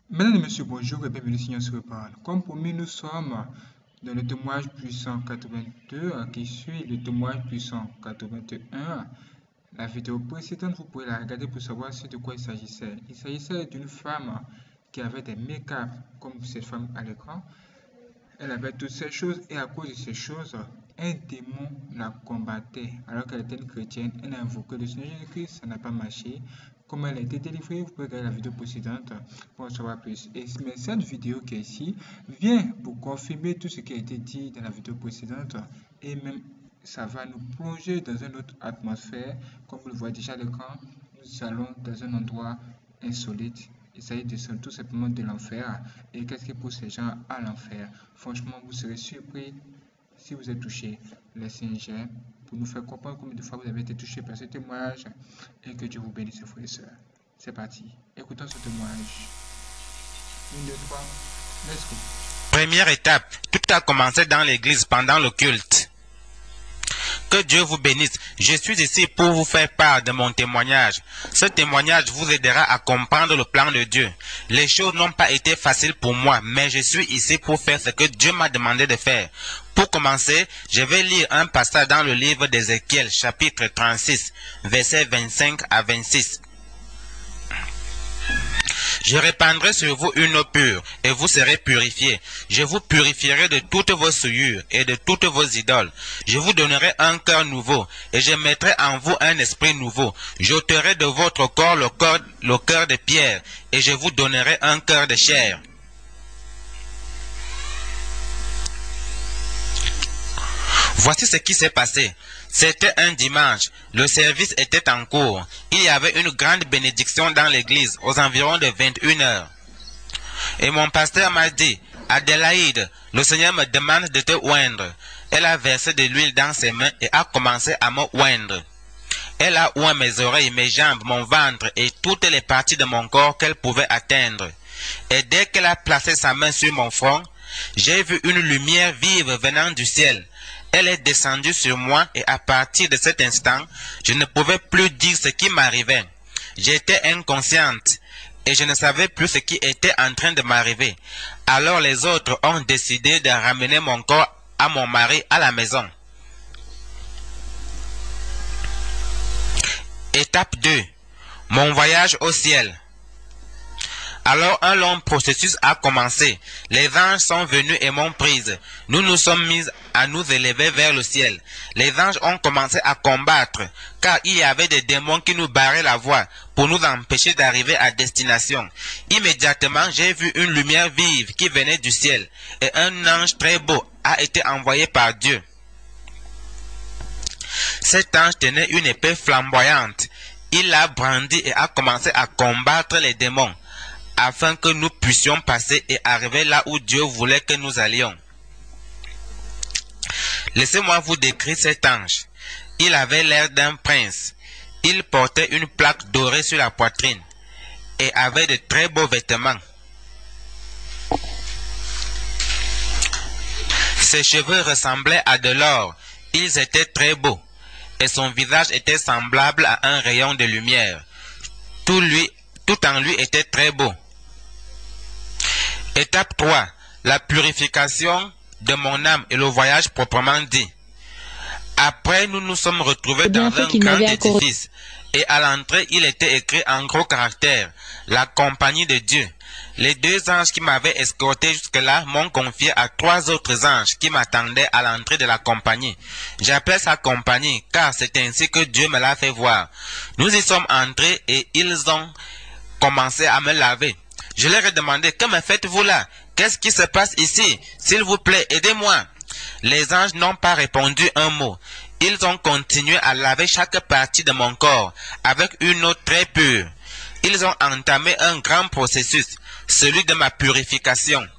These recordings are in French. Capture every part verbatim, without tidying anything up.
Mesdames et messieurs, bonjour et bienvenue sur Seigneur se parle. Comme promis, nous sommes dans le témoignage puissant quatre-vingt-deux qui suit le témoignage puissant quatre-vingt-un. La vidéo précédente, vous pouvez la regarder pour savoir de quoi il s'agissait. Il s'agissait d'une femme qui avait des make-up comme cette femme à l'écran. Elle avait toutes ces choses et à cause de ces choses, un démon la combattait. Alors qu'elle était une chrétienne, elle a invoqué le Seigneur Jésus-Christ, ça n'a pas marché. Comment elle a été délivrée, vous pouvez regarder la vidéo précédente pour en savoir plus. Et, mais cette vidéo qui est ici vient pour confirmer tout ce qui a été dit dans la vidéo précédente et même ça va nous plonger dans une autre atmosphère. Comme vous le voyez déjà à l'écran, nous allons dans un endroit insolite. Il s'agit de, tout simplement de l'enfer. Et qu'est-ce qui pousse les gens à l'enfer? Franchement, vous serez surpris si vous êtes touché. Laissez un j'aime pour nous faire comprendre combien de fois vous avez été touché par ce témoignage et que Dieu vous bénisse, frères et sœurs. C'est parti. Écoutons ce témoignage. Une, deux, trois. Let's go. Première étape, tout a commencé dans l'église pendant le culte. Que Dieu vous bénisse. Je suis ici pour vous faire part de mon témoignage. Ce témoignage vous aidera à comprendre le plan de Dieu. Les choses n'ont pas été faciles pour moi, mais je suis ici pour faire ce que Dieu m'a demandé de faire. Pour commencer, je vais lire un passage dans le livre d'Ézéchiel, chapitre trente-six, versets vingt-cinq à vingt-six. Je répandrai sur vous une eau pure, et vous serez purifiés. Je vous purifierai de toutes vos souillures et de toutes vos idoles. Je vous donnerai un cœur nouveau, et je mettrai en vous un esprit nouveau. J'ôterai de votre corps le, corps, le cœur de pierre, et je vous donnerai un cœur de chair. Voici ce qui s'est passé. C'était un dimanche. Le service était en cours. Il y avait une grande bénédiction dans l'église aux environs de vingt et une heures. Et mon pasteur m'a dit, Adélaïde, le Seigneur me demande de te oindre. Elle a versé de l'huile dans ses mains et a commencé à me oindre. Elle a oint mes oreilles, mes jambes, mon ventre et toutes les parties de mon corps qu'elle pouvait atteindre. Et dès qu'elle a placé sa main sur mon front, j'ai vu une lumière vive venant du ciel. Elle est descendue sur moi et à partir de cet instant, je ne pouvais plus dire ce qui m'arrivait. J'étais inconsciente et je ne savais plus ce qui était en train de m'arriver. Alors les autres ont décidé de ramener mon corps à mon mari à la maison. Étape deux. Mon voyage au ciel. Alors un long processus a commencé. Les anges sont venus et m'ont prise. Nous nous sommes mis à nous élever vers le ciel. Les anges ont commencé à combattre, car il y avait des démons qui nous barraient la voie pour nous empêcher d'arriver à destination. Immédiatement, j'ai vu une lumière vive qui venait du ciel, et un ange très beau a été envoyé par Dieu. Cet ange tenait une épée flamboyante. Il l'a brandie et a commencé à combattre les démons, afin que nous puissions passer et arriver là où Dieu voulait que nous allions. Laissez-moi vous décrire cet ange. Il avait l'air d'un prince. Il portait une plaque dorée sur la poitrine et avait de très beaux vêtements. Ses cheveux ressemblaient à de l'or. Ils étaient très beaux et son visage était semblable à un rayon de lumière. Tout, lui, tout en lui était très beau. Étape trois. La purification de mon âme et le voyage proprement dit. Après, nous nous sommes retrouvés dans un grand édifice. Et à l'entrée, il était écrit en gros caractères, la compagnie de Dieu. Les deux anges qui m'avaient escorté jusque-là m'ont confié à trois autres anges qui m'attendaient à l'entrée de la compagnie. J'appelle ça compagnie, car c'est ainsi que Dieu me l'a fait voir. Nous y sommes entrés et ils ont commencé à me laver. Je leur ai demandé, que me faites-vous là? Qu'est-ce qui se passe ici? S'il vous plaît, aidez-moi. Les anges n'ont pas répondu un mot. Ils ont continué à laver chaque partie de mon corps avec une eau très pure. Ils ont entamé un grand processus, celui de ma purification.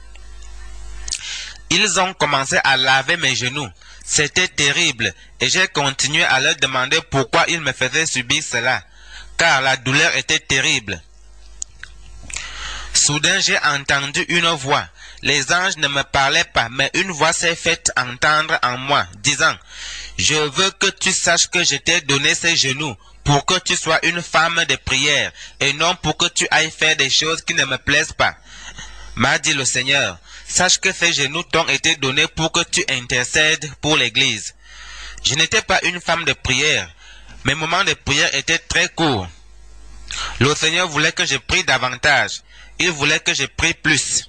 Ils ont commencé à laver mes genoux. C'était terrible et j'ai continué à leur demander pourquoi ils me faisaient subir cela, car la douleur était terrible. Soudain, j'ai entendu une voix. Les anges ne me parlaient pas, mais une voix s'est faite entendre en moi, disant, « Je veux que tu saches que je t'ai donné ces genoux pour que tu sois une femme de prière et non pour que tu ailles faire des choses qui ne me plaisent pas. M'a dit le Seigneur, sache que ces genoux t'ont été donnés pour que tu intercèdes pour l'Église. Je n'étais pas une femme de prière. Mes moments de prière étaient très courts. Le Seigneur voulait que je prie davantage. Il voulait que je prie plus.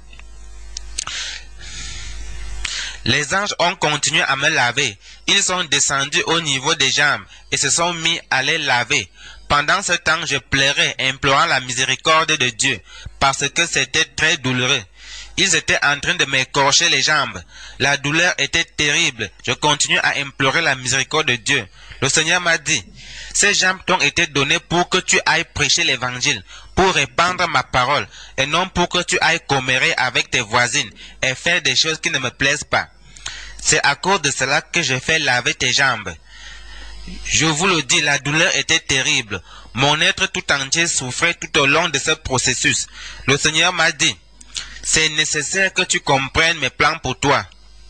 Les anges ont continué à me laver. Ils sont descendus au niveau des jambes et se sont mis à les laver. Pendant ce temps, je pleurais, implorant la miséricorde de Dieu, parce que c'était très douloureux. Ils étaient en train de m'écorcher les jambes. La douleur était terrible. Je continuais à implorer la miséricorde de Dieu. Le Seigneur m'a dit, ces jambes t'ont été données pour que tu ailles prêcher l'évangile, pour répandre ma parole, et non pour que tu ailles commérer avec tes voisines et faire des choses qui ne me plaisent pas. C'est à cause de cela que je fais laver tes jambes. Je vous le dis, la douleur était terrible. Mon être tout entier souffrait tout au long de ce processus. Le Seigneur m'a dit, c'est nécessaire que tu comprennes mes plans pour toi.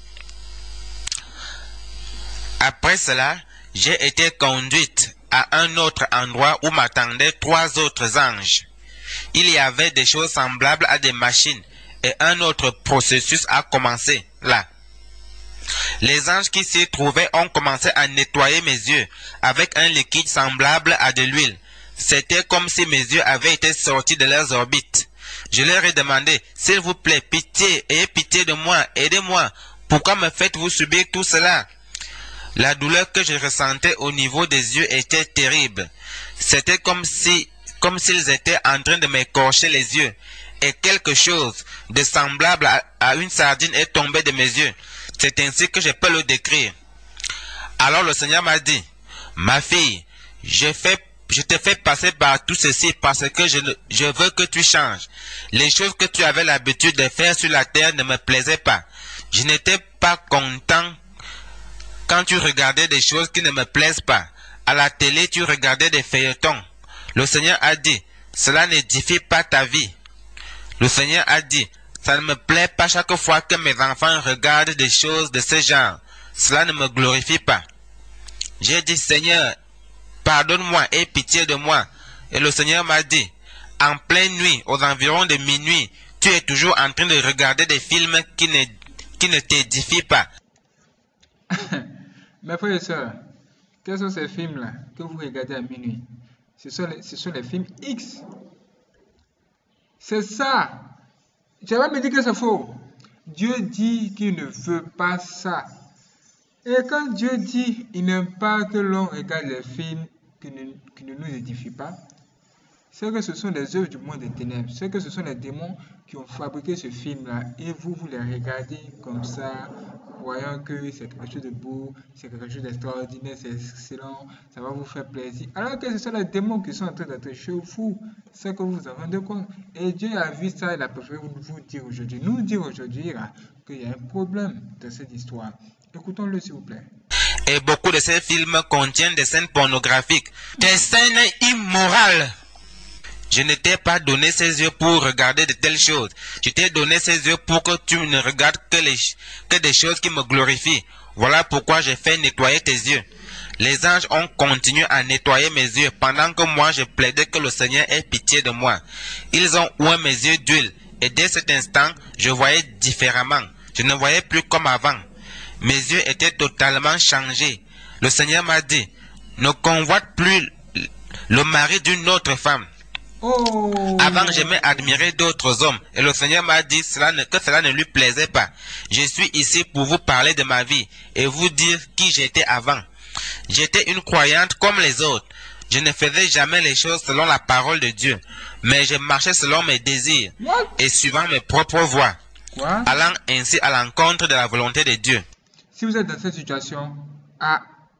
Après cela, j'ai été conduite à un autre endroit où m'attendaient trois autres anges. Il y avait des choses semblables à des machines et un autre processus a commencé là. Les anges qui s'y trouvaient ont commencé à nettoyer mes yeux avec un liquide semblable à de l'huile. C'était comme si mes yeux avaient été sortis de leurs orbites. Je leur ai demandé, s'il vous plaît, pitié, ayez pitié de moi, aidez-moi. Pourquoi me faites-vous subir tout cela? La douleur que je ressentais au niveau des yeux était terrible. C'était comme si, comme s'ils étaient en train de m'écorcher les yeux. Et quelque chose de semblable à, à une sardine est tombé de mes yeux. C'est ainsi que je peux le décrire. Alors le Seigneur m'a dit, ma fille, je, fais, je te fais passer par tout ceci parce que je, je veux que tu changes. Les choses que tu avais l'habitude de faire sur la terre ne me plaisaient pas. Je n'étais pas content quand tu regardais des choses qui ne me plaisent pas. À la télé, tu regardais des feuilletons. Le Seigneur a dit, cela n'édifie pas ta vie. Le Seigneur a dit, ça ne me plaît pas chaque fois que mes enfants regardent des choses de ce genre. Cela ne me glorifie pas. J'ai dit, Seigneur, pardonne-moi et pitié de moi. Et le Seigneur m'a dit, en pleine nuit, aux environs de minuit, tu es toujours en train de regarder des films qui ne, qui ne t'édifient pas. Mes frères et sœurs, quels sont ces films-là que vous regardez à minuit? Ce sont les, ce sont les films X. C'est ça. Tu vas me dire que c'est faux. Dieu dit qu'il ne veut pas ça. Et quand Dieu dit qu'il n'aime pas que l'on regarde les films qui ne, qui ne nous édifient pas, c'est que ce sont les œuvres du monde des ténèbres. C'est que ce sont les démons qui ont fabriqué ce film-là. Et vous, vous les regardez comme ça, voyant que c'est quelque chose de beau, c'est quelque chose d'extraordinaire, c'est excellent, ça va vous faire plaisir. Alors que ce sont les démons qui sont en train d'être chez vous. C'est que vous vous en rendez compte. Et Dieu a vu ça, il a préféré vous dire aujourd'hui, nous dire aujourd'hui qu'il y a un problème dans cette histoire. Écoutons-le s'il vous plaît. Et beaucoup de ces films contiennent des scènes pornographiques, des scènes immorales. Je ne t'ai pas donné ces yeux pour regarder de telles choses. Je t'ai donné ces yeux pour que tu ne regardes que, les, que des choses qui me glorifient. Voilà pourquoi j'ai fait nettoyer tes yeux. Les anges ont continué à nettoyer mes yeux pendant que moi je plaidais que le Seigneur ait pitié de moi. Ils ont oint mes yeux d'huile et dès cet instant, je voyais différemment. Je ne voyais plus comme avant. Mes yeux étaient totalement changés. Le Seigneur m'a dit, ne convoite plus le mari d'une autre femme. Oh. Avant, j'aimais admirer d'autres hommes. Et le Seigneur m'a dit cela ne, que cela ne lui plaisait pas. Je suis ici pour vous parler de ma vie et vous dire qui j'étais avant. J'étais une croyante comme les autres. Je ne faisais jamais les choses selon la parole de Dieu. Mais je marchais selon mes désirs What? Et suivant mes propres voies. Quoi? Allant ainsi à l'encontre de la volonté de Dieu. Si vous êtes dans cette situation, ah,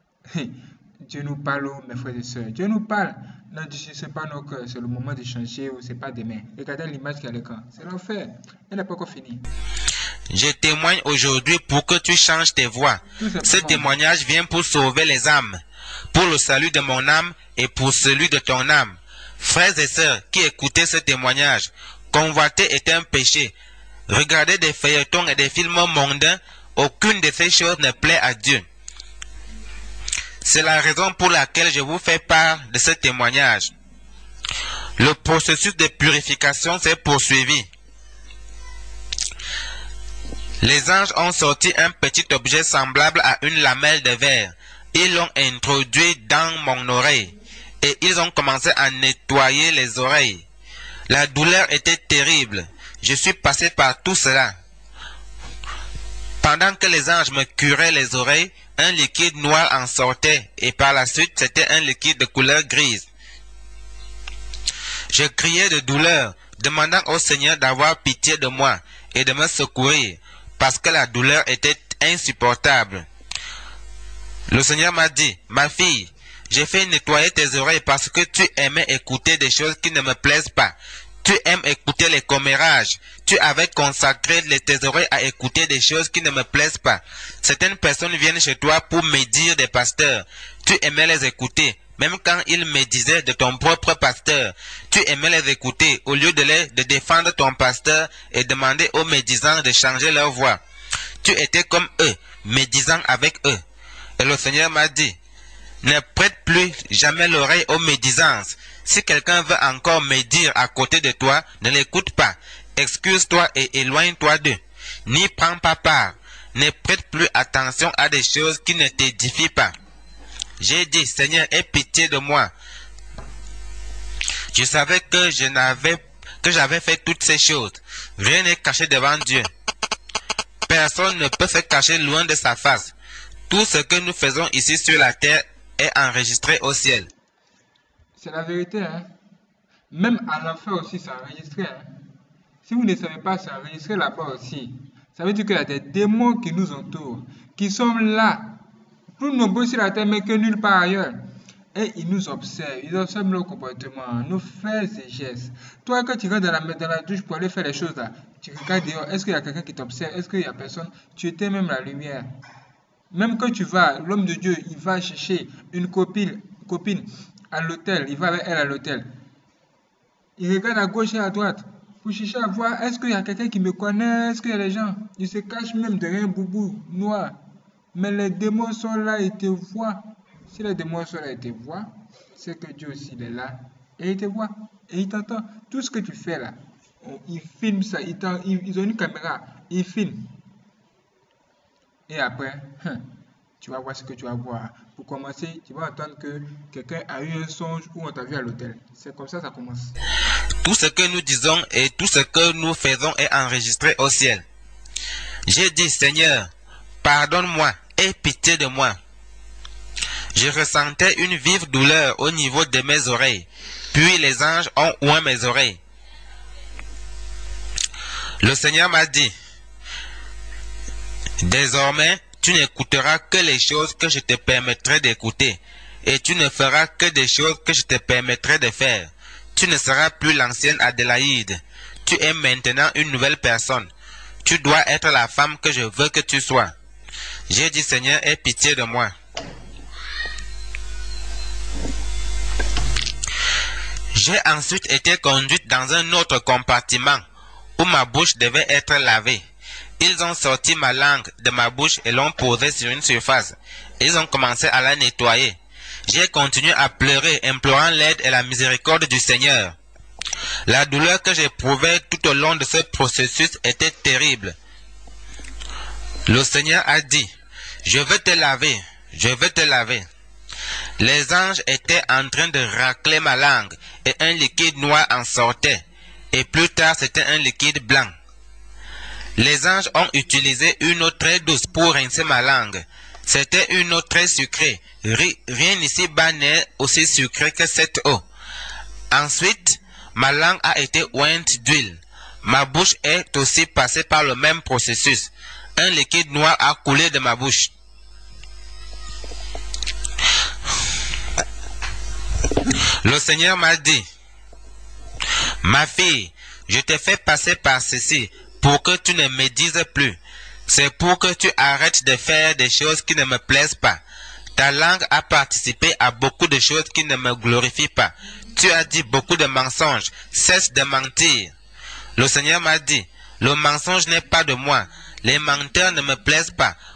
Dieu nous parle, mes frères et sœurs. Dieu nous parle. Ne discutez pas nos cœurs, c'est le moment de changer ou c'est pas demain. Regardez l'image qui est à l'écran. C'est l'enfer. Elle n'est pas encore finie. Je témoigne aujourd'hui pour que tu changes tes voies. Ce témoignage vient pour sauver les âmes, pour le salut de mon âme et pour celui de ton âme. Frères et sœurs qui écoutez ce témoignage, convoiter est un péché. Regarder des feuilletons et des films mondains, aucune de ces choses ne plaît à Dieu. C'est la raison pour laquelle je vous fais part de ce témoignage. Le processus de purification s'est poursuivi. Les anges ont sorti un petit objet semblable à une lamelle de verre. Ils l'ont introduit dans mon oreille et ils ont commencé à nettoyer les oreilles. La douleur était terrible. Je suis passé par tout cela. Pendant que les anges me curaient les oreilles, un liquide noir en sortait et par la suite c'était un liquide de couleur grise. Je criais de douleur, demandant au Seigneur d'avoir pitié de moi et de me secourir, parce que la douleur était insupportable. Le Seigneur m'a dit, ma fille, j'ai fait nettoyer tes oreilles parce que tu aimais écouter des choses qui ne me plaisent pas. Tu aimes écouter les commérages. Tu avais consacré tes oreilles à écouter des choses qui ne me plaisent pas. Certaines personnes viennent chez toi pour médire des pasteurs. Tu aimais les écouter. Même quand ils médisaient de ton propre pasteur, tu aimais les écouter au lieu de, les, de défendre ton pasteur et demander aux médisants de changer leur voix. Tu étais comme eux, médisant avec eux. Et le Seigneur m'a dit, ne prête plus jamais l'oreille aux médisances. Si quelqu'un veut encore médire à côté de toi, ne l'écoute pas. Excuse-toi et éloigne-toi d'eux. N'y prends pas part. Ne prête plus attention à des choses qui ne t'édifient pas. J'ai dit, Seigneur, aie pitié de moi. Je savais que je n'avais que j'avais fait toutes ces choses. Rien n'est caché devant Dieu. Personne ne peut se cacher loin de sa face. Tout ce que nous faisons ici sur la terre est enregistré au ciel. C'est la vérité, hein. Même à l'enfer aussi, c'est enregistré, hein. Si vous ne savez pas, c'est enregistré là-bas aussi. Ça veut dire qu'il y a des démons qui nous entourent, qui sont là, plus nombreux sur la terre, mais que nulle part ailleurs. Et ils nous observent, ils observent nos comportements, nos faits et gestes. Toi, quand tu rentres dans la, dans la douche pour aller faire les choses là, tu regardes dehors, est-ce qu'il y a quelqu'un qui t'observe, est-ce qu'il y a personne? Tu étais même la lumière. Même quand tu vas, l'homme de Dieu, il va chercher une copine, copine à l'hôtel, il va avec elle à l'hôtel. Il regarde à gauche et à droite pour chercher à voir, est-ce qu'il y a quelqu'un qui me connaît, est-ce qu'il y a des gens? Il se cache même derrière un boubou noir. Mais les démons sont là et te voient. Si les démons sont là et te voient, c'est que Dieu aussi il est là et il te voit. Et il t'entend. Tout ce que tu fais là, ils filment ça, ils, ils ont une caméra, ils filment. Et après, hein, tu vas voir ce que tu vas voir. Pour commencer, tu vas entendre que quelqu'un a eu un songe ou on t'a vu à l'hôtel. C'est comme ça que ça commence. Tout ce que nous disons et tout ce que nous faisons est enregistré au ciel. J'ai dit, Seigneur, pardonne-moi, aie pitié de moi. Je ressentais une vive douleur au niveau de mes oreilles. Puis les anges ont oint mes oreilles. Le Seigneur m'a dit, désormais, tu n'écouteras que les choses que je te permettrai d'écouter, et tu ne feras que des choses que je te permettrai de faire. Tu ne seras plus l'ancienne Adélaïde. Tu es maintenant une nouvelle personne. Tu dois être la femme que je veux que tu sois. J'ai dit, Seigneur, aie pitié de moi. J'ai ensuite été conduite dans un autre compartiment où ma bouche devait être lavée. Ils ont sorti ma langue de ma bouche et l'ont posée sur une surface. Ils ont commencé à la nettoyer. J'ai continué à pleurer, implorant l'aide et la miséricorde du Seigneur. La douleur que j'éprouvais tout au long de ce processus était terrible. Le Seigneur a dit, je veux te laver, je veux te laver. Les anges étaient en train de racler ma langue et un liquide noir en sortait. Et plus tard, c'était un liquide blanc. Les anges ont utilisé une eau très douce pour rincer ma langue. C'était une eau très sucrée. Rien ici-bas n'est aussi sucré que cette eau. Ensuite, ma langue a été ointe d'huile. Ma bouche est aussi passée par le même processus. Un liquide noir a coulé de ma bouche. Le Seigneur m'a dit, ma fille, je te fais passer par ceci pour que tu ne me dises plus. C'est pour que tu arrêtes de faire des choses qui ne me plaisent pas. Ta langue a participé à beaucoup de choses qui ne me glorifient pas. Tu as dit beaucoup de mensonges. Cesse de mentir. Le Seigneur m'a dit, le mensonge n'est pas de moi. Les menteurs ne me plaisent pas.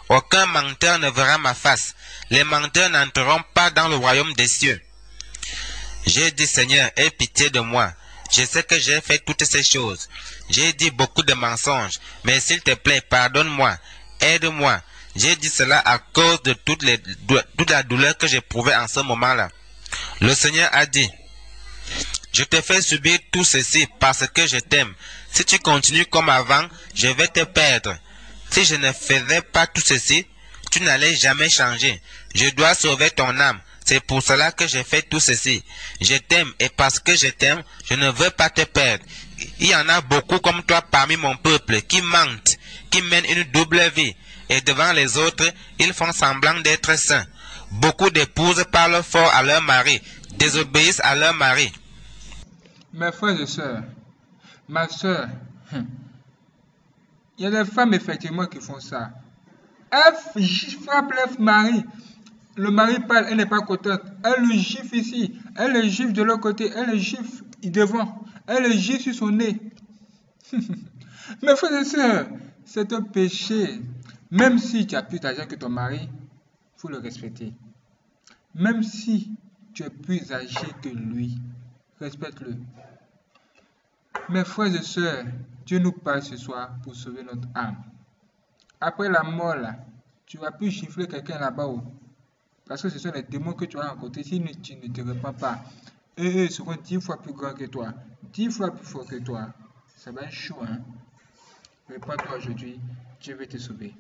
Aucun menteur ne verra ma face. Les menteurs n'entreront pas dans le royaume des cieux. J'ai dit, Seigneur, aie pitié de moi. Je sais que j'ai fait toutes ces choses. J'ai dit beaucoup de mensonges, mais s'il te plaît, pardonne-moi, aide-moi. J'ai dit cela à cause de toute, les, toute la douleur que j'éprouvais en ce moment-là. Le Seigneur a dit, je te fais subir tout ceci parce que je t'aime. Si tu continues comme avant, je vais te perdre. Si je ne faisais pas tout ceci, tu n'allais jamais changer. Je dois sauver ton âme. C'est pour cela que je fais tout ceci. Je t'aime et parce que je t'aime, je ne veux pas te perdre. Il y en a beaucoup comme toi parmi mon peuple qui mentent, qui mènent une double vie. Et devant les autres, ils font semblant d'être saints. Beaucoup d'épouses parlent fort à leur mari, désobéissent à leur mari. Mes frères et sœurs, ma sœur, il y a des femmes effectivement qui font ça. Elles frappent leur mari. Le mari parle, elle n'est pas contente. Elle le gifle ici, elle le gifle de l'autre côté, elle le gifle devant, elle le gifle sur son nez. Mes frères et sœurs, c'est un péché. Même si tu as plus d'argent que ton mari, il faut le respecter. Même si tu es plus âgé que lui, respecte-le. Mes frères et sœurs, Dieu nous parle ce soir pour sauver notre âme. Après la mort, là, tu vas plus gifler quelqu'un là-bas. Parce que ce sont les démons que tu as rencontrés. Si tu ne te répands pas, eux, eux seront dix fois plus grands que toi, dix fois plus forts que toi. Ça va être chaud, hein? Répands-toi aujourd'hui, Dieu veut te sauver.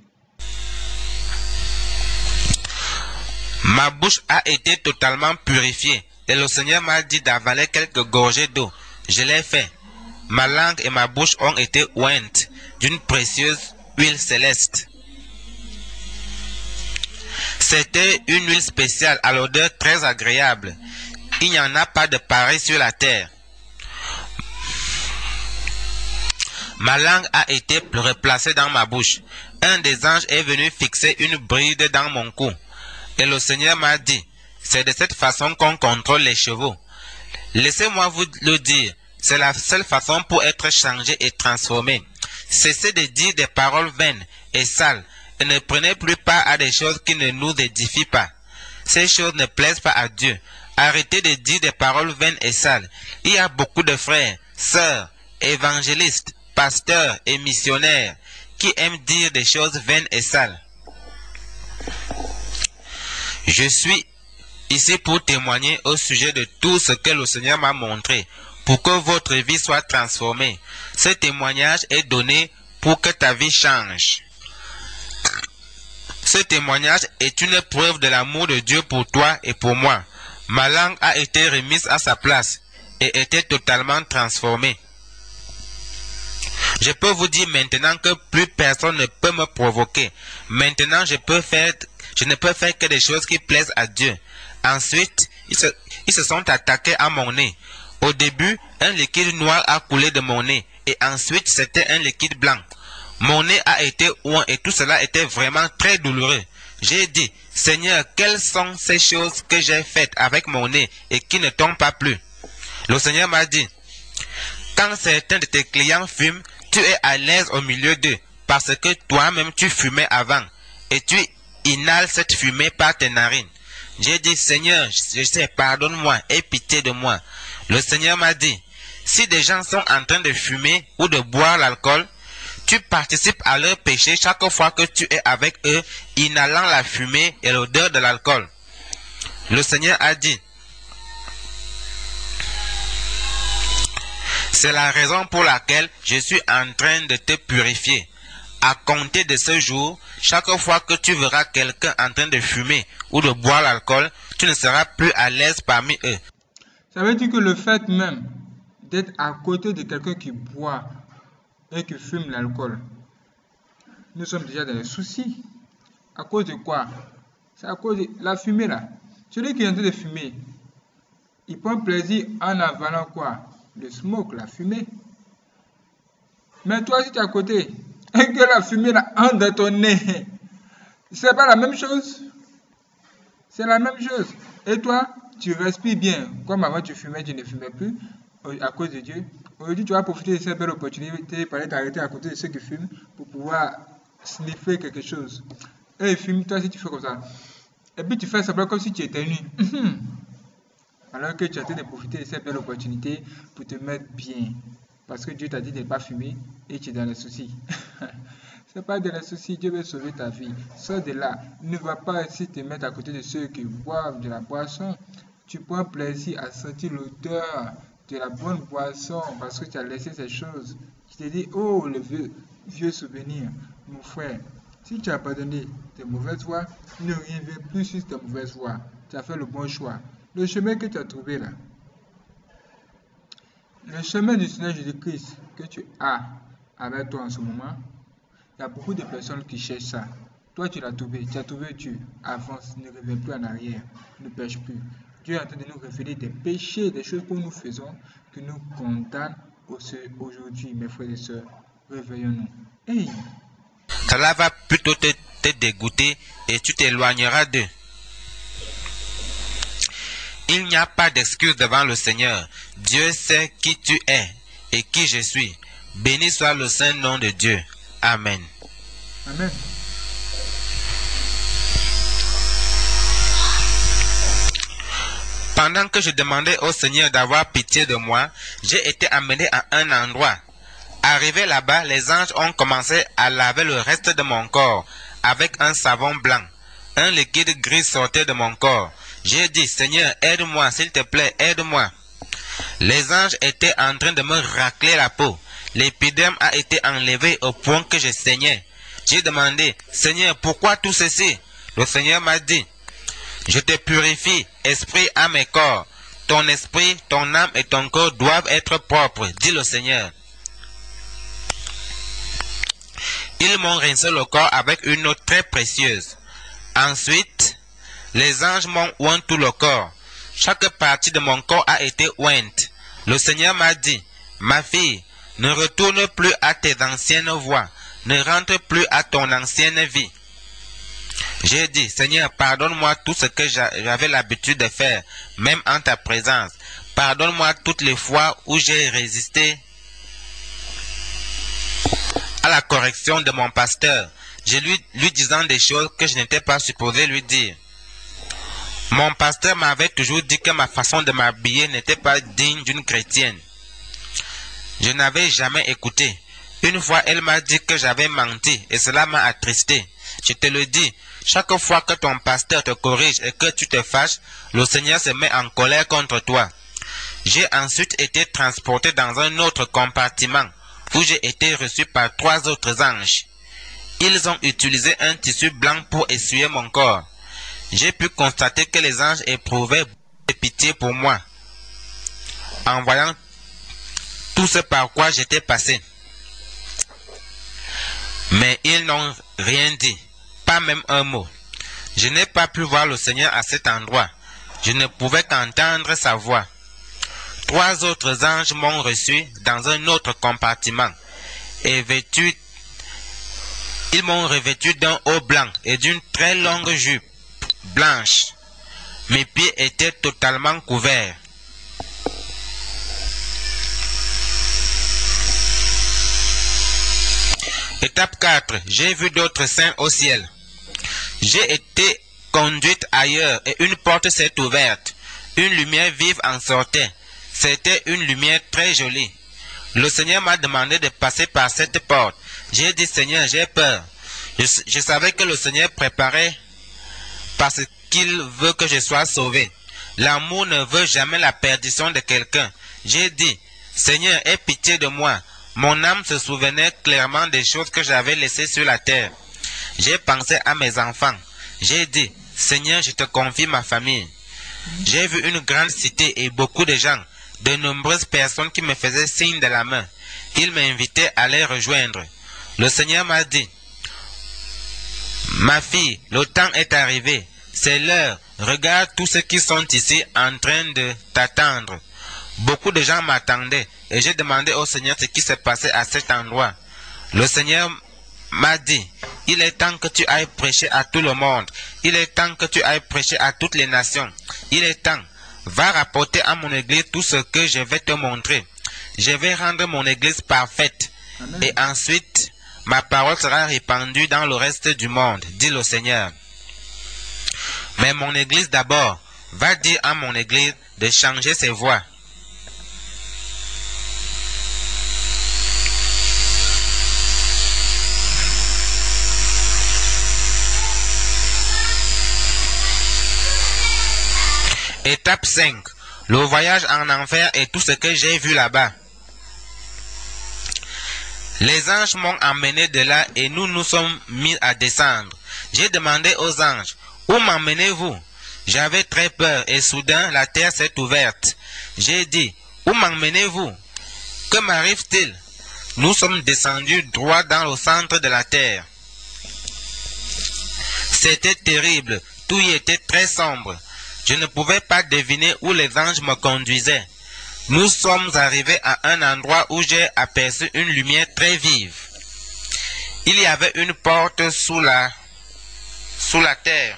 Ma bouche a été totalement purifiée et le Seigneur m'a dit d'avaler quelques gorgées d'eau. Je l'ai fait. Ma langue et ma bouche ont été ointes d'une précieuse huile céleste. C'était une huile spéciale à l'odeur très agréable. Il n'y en a pas de pareil sur la terre. Ma langue a été replacée dans ma bouche. Un des anges est venu fixer une bride dans mon cou. Et le Seigneur m'a dit, c'est de cette façon qu'on contrôle les chevaux. Laissez-moi vous le dire, c'est la seule façon pour être changé et transformé. Cessez de dire des paroles vaines et sales et ne prenez plus part à des choses qui ne nous édifient pas. Ces choses ne plaisent pas à Dieu. Arrêtez de dire des paroles vaines et sales. Il y a beaucoup de frères, sœurs, évangélistes, pasteurs et missionnaires qui aiment dire des choses vaines et sales. Je suis ici pour témoigner au sujet de tout ce que le Seigneur m'a montré, pour que votre vie soit transformée. Ce témoignage est donné pour que ta vie change. Ce témoignage est une preuve de l'amour de Dieu pour toi et pour moi. Ma langue a été remise à sa place et était totalement transformée. Je peux vous dire maintenant que plus personne ne peut me provoquer. Maintenant, je peux faire, je ne peux faire que des choses qui plaisent à Dieu. Ensuite, ils se, ils se sont attaqués à mon nez. Au début, un liquide noir a coulé de mon nez et ensuite c'était un liquide blanc. Mon nez a été oint et tout cela était vraiment très douloureux. J'ai dit, Seigneur, quelles sont ces choses que j'ai faites avec mon nez et qui ne tombent pas plus? Le Seigneur m'a dit, quand certains de tes clients fument, tu es à l'aise au milieu d'eux parce que toi-même tu fumais avant et tu inhales cette fumée par tes narines. J'ai dit, Seigneur, je sais, pardonne-moi, aie pitié de moi. Le Seigneur m'a dit, si des gens sont en train de fumer ou de boire l'alcool, tu participes à leur péché chaque fois que tu es avec eux, inhalant la fumée et l'odeur de l'alcool. Le Seigneur a dit, c'est la raison pour laquelle je suis en train de te purifier. À compter de ce jour, chaque fois que tu verras quelqu'un en train de fumer ou de boire l'alcool, tu ne seras plus à l'aise parmi eux. Ça veut dire que le fait même d'être à côté de quelqu'un qui boit et qui fume l'alcool, nous sommes déjà dans les soucis. À cause de quoi? C'est à cause de la fumée là. Celui qui est en train de fumer, il prend plaisir en avalant quoi? Le smoke, la fumée. Mais toi, si tu es à côté et que la fumée là entre dans ton nez, c'est pas la même chose. C'est la même chose. Et toi, tu respires bien. Comme avant tu fumais, tu ne fumais plus à cause de Dieu. Aujourd'hui, tu vas profiter de cette belle opportunité pour aller t'arrêter à côté de ceux qui fument pour pouvoir sniffer quelque chose. Hey, filme-toi si tu fais comme ça. Et puis tu fais semblant comme si tu étais nu. Alors que tu as en train de profiter de cette belle opportunité pour te mettre bien. Parce que Dieu t'a dit de ne pas fumer et tu es dans les soucis. C'est pas de les soucis, Dieu veut sauver ta vie. Sors de là. Ne va pas essayer de te mettre à côté de ceux qui boivent de la boisson. Tu prends plaisir à sentir l'odeur de la bonne boisson parce que tu as laissé ces choses. Tu te dis, oh, le vieux, vieux souvenir, mon frère. Si tu as abandonné tes mauvaises voies, ne reviens plus sur tes mauvaises voies. Tu as fait le bon choix. Le chemin que tu as trouvé là, le chemin du Seigneur Jésus-Christ que tu as avec toi en ce moment, il y a beaucoup de personnes qui cherchent ça. Toi, tu l'as trouvé, tu as trouvé Dieu. Avance, ne reviens plus en arrière, ne pêche plus. Dieu est en train de nous révéler des péchés, des choses que nous faisons, qui nous condamnent aujourd'hui, mes frères et sœurs. Réveillons-nous. Hey! Cela va plutôt te, te dégoûter et tu t'éloigneras d'eux. Il n'y a pas d'excuse devant le Seigneur. Dieu sait qui tu es et qui je suis. Béni soit le saint nom de Dieu. Amen. Amen. Pendant que je demandais au Seigneur d'avoir pitié de moi, j'ai été amené à un endroit. Arrivé là-bas, les anges ont commencé à laver le reste de mon corps avec un savon blanc. Un liquide gris sortait de mon corps. J'ai dit, Seigneur, aide-moi, s'il te plaît, aide-moi. Les anges étaient en train de me racler la peau. L'épiderme a été enlevé au point que je saignais. J'ai demandé, Seigneur, pourquoi tout ceci? Le Seigneur m'a dit, je te purifie, esprit, âme et corps. Ton esprit, ton âme et ton corps doivent être propres, dit le Seigneur. Ils m'ont rincé le corps avec une eau très précieuse. Ensuite, les anges m'ont oint tout le corps. Chaque partie de mon corps a été ointe. Le Seigneur m'a dit, ma fille, ne retourne plus à tes anciennes voies, ne rentre plus à ton ancienne vie. J'ai dit, Seigneur, pardonne-moi tout ce que j'avais l'habitude de faire, même en ta présence. Pardonne-moi toutes les fois où j'ai résisté à la correction de mon pasteur, je lui, lui disant des choses que je n'étais pas supposé lui dire. Mon pasteur m'avait toujours dit que ma façon de m'habiller n'était pas digne d'une chrétienne. Je n'avais jamais écouté. Une fois, elle m'a dit que j'avais menti et cela m'a attristé. Je te le dis, chaque fois que ton pasteur te corrige et que tu te fâches, le Seigneur se met en colère contre toi. J'ai ensuite été transporté dans un autre compartiment où j'ai été reçu par trois autres anges. Ils ont utilisé un tissu blanc pour essuyer mon corps. J'ai pu constater que les anges éprouvaient de pitié pour moi, en voyant tout ce par quoi j'étais passé. Mais ils n'ont rien dit, pas même un mot. Je n'ai pas pu voir le Seigneur à cet endroit. Je ne pouvais qu'entendre sa voix. Trois autres anges m'ont reçu dans un autre compartiment et vêtu, ils m'ont revêtu d'un haut blanc et d'une très longue jupe blanche. Mes pieds étaient totalement couverts. Étape quatre. J'ai vu d'autres saints au ciel. J'ai été conduite ailleurs et une porte s'est ouverte. Une lumière vive en sortait. C'était une lumière très jolie. Le Seigneur m'a demandé de passer par cette porte. J'ai dit, Seigneur, j'ai peur. Je, je savais que le Seigneur préparait parce qu'il veut que je sois sauvé. L'amour ne veut jamais la perdition de quelqu'un. J'ai dit, Seigneur, aie pitié de moi. Mon âme se souvenait clairement des choses que j'avais laissées sur la terre. J'ai pensé à mes enfants. J'ai dit, Seigneur, je te confie ma famille. J'ai vu une grande cité et beaucoup de gens, de nombreuses personnes qui me faisaient signe de la main. Ils m'invitaient à les rejoindre. Le Seigneur m'a dit, ma fille, le temps est arrivé. C'est l'heure. Regarde tous ceux qui sont ici en train de t'attendre. Beaucoup de gens m'attendaient et j'ai demandé au Seigneur ce qui s'est passé à cet endroit. Le Seigneur m'a dit, il est temps que tu ailles prêcher à tout le monde. Il est temps que tu ailles prêcher à toutes les nations. Il est temps. Va rapporter à mon église tout ce que je vais te montrer. Je vais rendre mon église parfaite. Amen. Et ensuite, ma parole sera répandue dans le reste du monde, dit le Seigneur. Mais mon Église d'abord va dire à mon Église de changer ses voies. Étape cinq. Le voyage en enfer et tout ce que j'ai vu là-bas. Les anges m'ont emmené de là et nous nous sommes mis à descendre. J'ai demandé aux anges, où m'emmenez-vous? J'avais très peur et soudain la terre s'est ouverte. J'ai dit, où m'emmenez-vous? Que m'arrive-t-il? Nous sommes descendus droit dans le centre de la terre. C'était terrible, tout y était très sombre. Je ne pouvais pas deviner où les anges me conduisaient. Nous sommes arrivés à un endroit où j'ai aperçu une lumière très vive. Il y avait une porte sous la, sous la terre.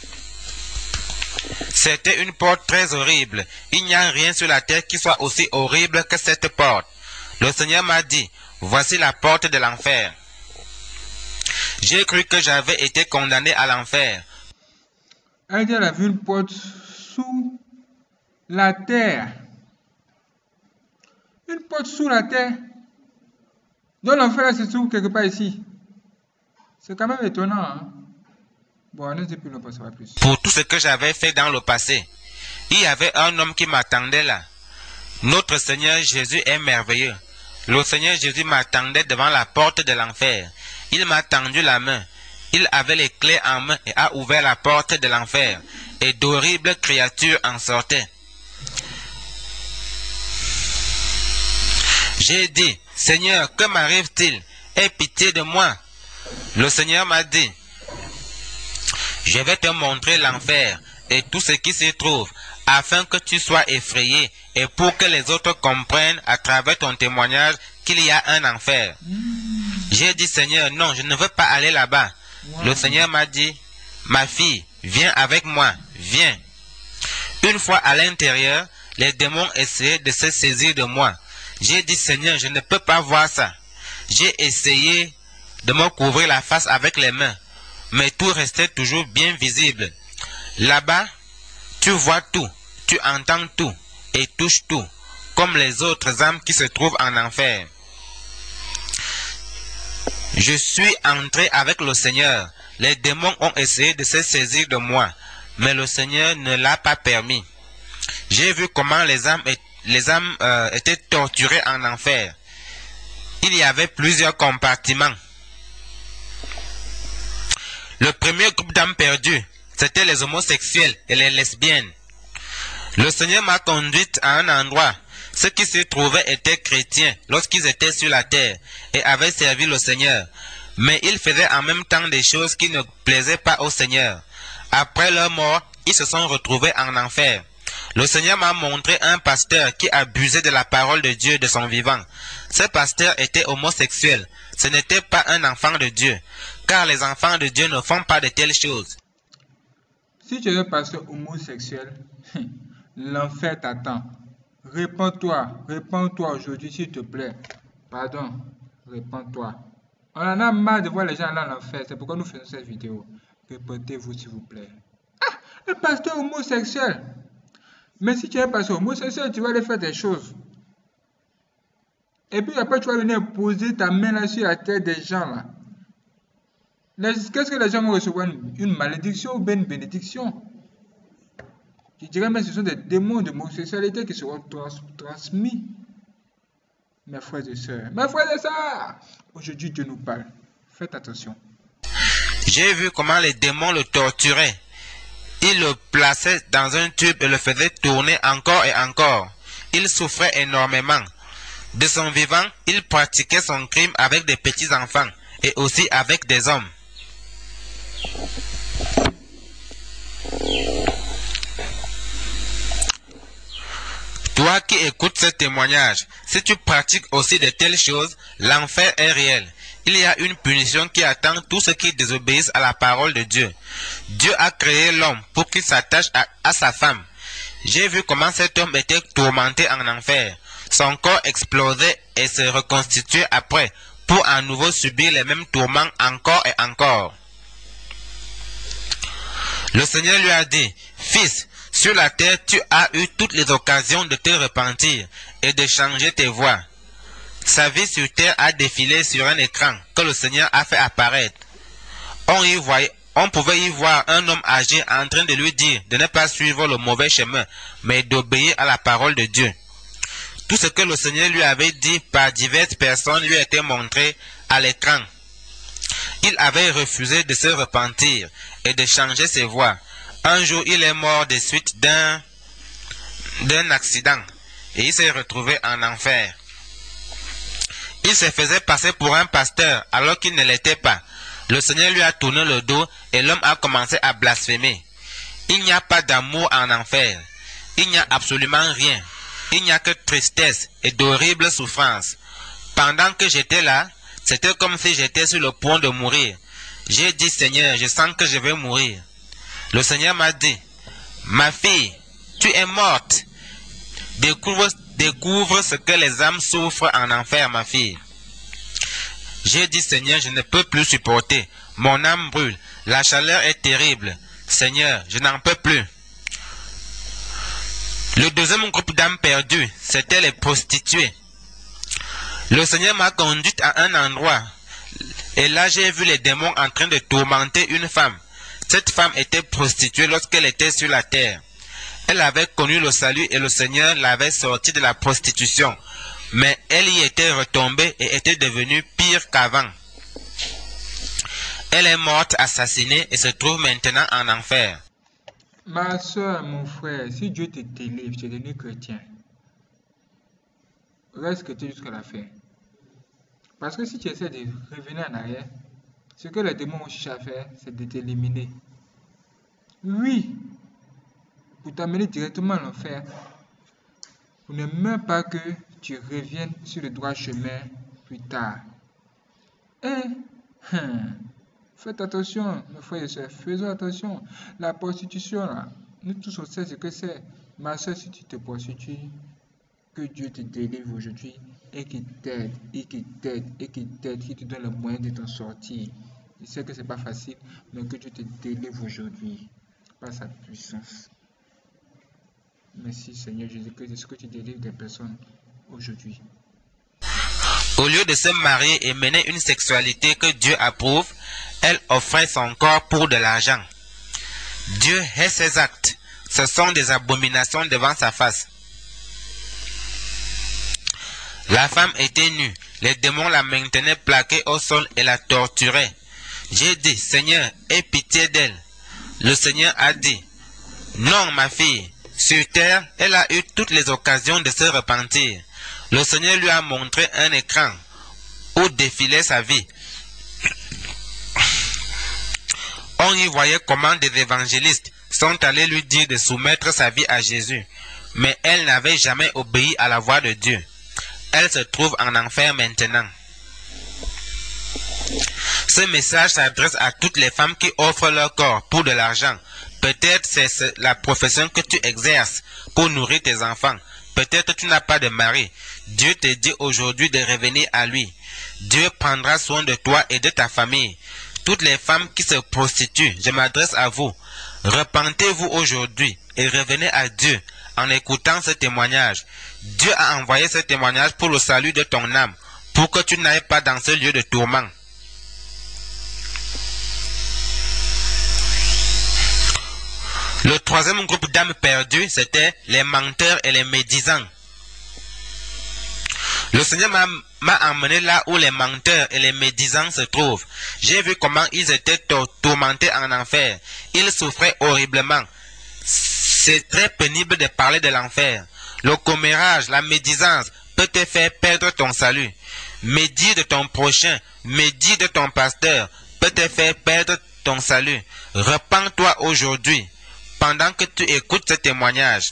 C'était une porte très horrible. Il n'y a rien sur la terre qui soit aussi horrible que cette porte. Le Seigneur m'a dit, voici la porte de l'enfer. J'ai cru que j'avais été condamné à l'enfer. Elle a vu une porte sous la terre. Une porte sous la terre. Donc l'enfer se trouve quelque part ici. C'est quand même étonnant. Hein? Bon, ne sais plus, ne passera plus. Pour tout ce que j'avais fait dans le passé, il y avait un homme qui m'attendait là. Notre Seigneur Jésus est merveilleux. Le Seigneur Jésus m'attendait devant la porte de l'enfer. Il m'a tendu la main. Il avait les clés en main et a ouvert la porte de l'enfer. Et d'horribles créatures en sortaient. J'ai dit, Seigneur, que m'arrive-t-il? Aie pitié de moi. Le Seigneur m'a dit, je vais te montrer l'enfer et tout ce qui s'y trouve, afin que tu sois effrayé et pour que les autres comprennent à travers ton témoignage qu'il y a un enfer. J'ai dit, Seigneur, non, je ne veux pas aller là-bas. Le Seigneur m'a dit, ma fille, viens avec moi, viens. Une fois à l'intérieur, les démons essayaient de se saisir de moi. J'ai dit, Seigneur, je ne peux pas voir ça. J'ai essayé de me couvrir la face avec les mains, mais tout restait toujours bien visible. Là-bas, tu vois tout, tu entends tout et touches tout, comme les autres âmes qui se trouvent en enfer. Je suis entré avec le Seigneur. Les démons ont essayé de se saisir de moi, mais le Seigneur ne l'a pas permis. J'ai vu comment les âmes, les âmes euh, étaient torturées en enfer. Il y avait plusieurs compartiments. Le premier groupe d'âmes perdues, c'était les homosexuels et les lesbiennes. Le Seigneur m'a conduite à un endroit. Ceux qui s'y trouvaient étaient chrétiens lorsqu'ils étaient sur la terre et avaient servi le Seigneur. Mais ils faisaient en même temps des choses qui ne plaisaient pas au Seigneur. Après leur mort, ils se sont retrouvés en enfer. Le Seigneur m'a montré un pasteur qui abusait de la parole de Dieu de son vivant. Ce pasteur était homosexuel. Ce n'était pas un enfant de Dieu, car les enfants de Dieu ne font pas de telles choses. Si tu es un pasteur homosexuel, l'enfer t'attend. Répands-toi, répands-toi aujourd'hui s'il te plaît. Pardon, répands-toi. On en a marre de voir les gens là en enfer, c'est pourquoi nous faisons cette vidéo. Répondez-vous s'il vous plaît. Ah, le pasteur homosexuel. Mais si tu es un pasteur homosexuel, tu vas aller faire des choses. Et puis après, tu vas venir poser ta main là sur la tête des gens là. Qu'est-ce que les gens vont recevoir? Une, une malédiction ou bien une bénédiction? Je dirais même que ce sont des démons de homosexualité qui seront trans transmis. Mes frères et sœurs, mes frères et sœurs, aujourd'hui Dieu nous parle. Faites attention. J'ai vu comment les démons le torturaient. Ils le plaçaient dans un tube et le faisaient tourner encore et encore. Il souffrait énormément. De son vivant, il pratiquait son crime avec des petits enfants et aussi avec des hommes. Toi qui écoutes ce témoignage, si tu pratiques aussi de telles choses, l'enfer est réel. Il y a une punition qui attend tous ceux qui désobéissent à la parole de Dieu. Dieu a créé l'homme pour qu'il s'attache à, à sa femme. J'ai vu comment cet homme était tourmenté en enfer. Son corps explosait et se reconstituait après pour à nouveau subir les mêmes tourments encore et encore. Le Seigneur lui a dit, « Fils, sur la terre tu as eu toutes les occasions de te repentir et de changer tes voies. » Sa vie sur terre a défilé sur un écran que le Seigneur a fait apparaître. On y voyait, on pouvait y voir un homme âgé en train de lui dire de ne pas suivre le mauvais chemin, mais d'obéir à la parole de Dieu. Tout ce que le Seigneur lui avait dit par diverses personnes lui était montré à l'écran. Il avait refusé de se repentir et de changer ses voies. Un jour, il est mort des suites d'un d'un accident et il s'est retrouvé en enfer. Il se faisait passer pour un pasteur alors qu'il ne l'était pas. Le Seigneur lui a tourné le dos et l'homme a commencé à blasphémer. Il n'y a pas d'amour en enfer. Il n'y a absolument rien. Il n'y a que tristesse et d'horribles souffrances. Pendant que j'étais là, c'était comme si j'étais sur le point de mourir. J'ai dit, Seigneur, je sens que je vais mourir. Le Seigneur m'a dit, ma fille, tu es morte. Découvre, découvre ce que les âmes souffrent en enfer, ma fille. J'ai dit, Seigneur, je ne peux plus supporter. Mon âme brûle. La chaleur est terrible. Seigneur, je n'en peux plus. Le deuxième groupe d'âmes perdues, c'était les prostituées. Le Seigneur m'a conduite à un endroit. Et là, j'ai vu les démons en train de tourmenter une femme. Cette femme était prostituée lorsqu'elle était sur la terre. Elle avait connu le salut et le Seigneur l'avait sortie de la prostitution. Mais elle y était retombée et était devenue pire qu'avant. Elle est morte assassinée et se trouve maintenant en enfer. Ma soeur, mon frère, si Dieu te délivre, tu es devenu chrétien, reste chrétien jusqu'à la fin. Parce que si tu essaies de revenir en arrière, ce que les démons ont cherché à faire, c'est de t'éliminer. Oui, pour t'amener directement à l'enfer, pour ne même pas que tu reviennes sur le droit chemin plus tard. Et, hum, faites attention, mes frères et sœurs, faisons attention. La prostitution, là, nous tous on sait ce que c'est. Ma soeur, si tu te prostitues, que Dieu te délivre aujourd'hui et qu'il t'aide, et qu'il t'aide, et qu'il t'aide, qu'il te donne le moyen de t'en sortir. Je sais que c'est pas facile, mais que Dieu te délivre aujourd'hui par sa puissance. Merci Seigneur Jésus-Christ, est-ce que tu délivres des personnes aujourd'hui? Au lieu de se marier et mener une sexualité que Dieu approuve, elle offrait son corps pour de l'argent. Dieu hait ses actes. Ce sont des abominations devant sa face. La femme était nue. Les démons la maintenaient plaquée au sol et la torturaient. J'ai dit, Seigneur, aie pitié d'elle. Le Seigneur a dit, non, ma fille. Sur terre, elle a eu toutes les occasions de se repentir. Le Seigneur lui a montré un écran où défilait sa vie. On y voyait comment des évangélistes sont allés lui dire de soumettre sa vie à Jésus. Mais elle n'avait jamais obéi à la voix de Dieu. Elle se trouve en enfer maintenant. Ce message s'adresse à toutes les femmes qui offrent leur corps pour de l'argent. Peut-être c'est la profession que tu exerces pour nourrir tes enfants. Peut-être tu n'as pas de mari. Dieu te dit aujourd'hui de revenir à lui. Dieu prendra soin de toi et de ta famille. Toutes les femmes qui se prostituent, je m'adresse à vous. Repentez-vous aujourd'hui et revenez à Dieu en écoutant ce témoignage. Dieu a envoyé ce témoignage pour le salut de ton âme, pour que tu n'ailles pas dans ce lieu de tourment. Le troisième groupe d'âmes perdues, c'était les menteurs et les médisants. Le Seigneur m'a emmené là où les menteurs et les médisants se trouvent. J'ai vu comment ils étaient tourmentés en enfer. Ils souffraient horriblement. C'est très pénible de parler de l'enfer. Le commérage, la médisance peut te faire perdre ton salut. Médire de ton prochain, médire de ton pasteur peut te faire perdre ton salut. Repens-toi aujourd'hui pendant que tu écoutes ce témoignage.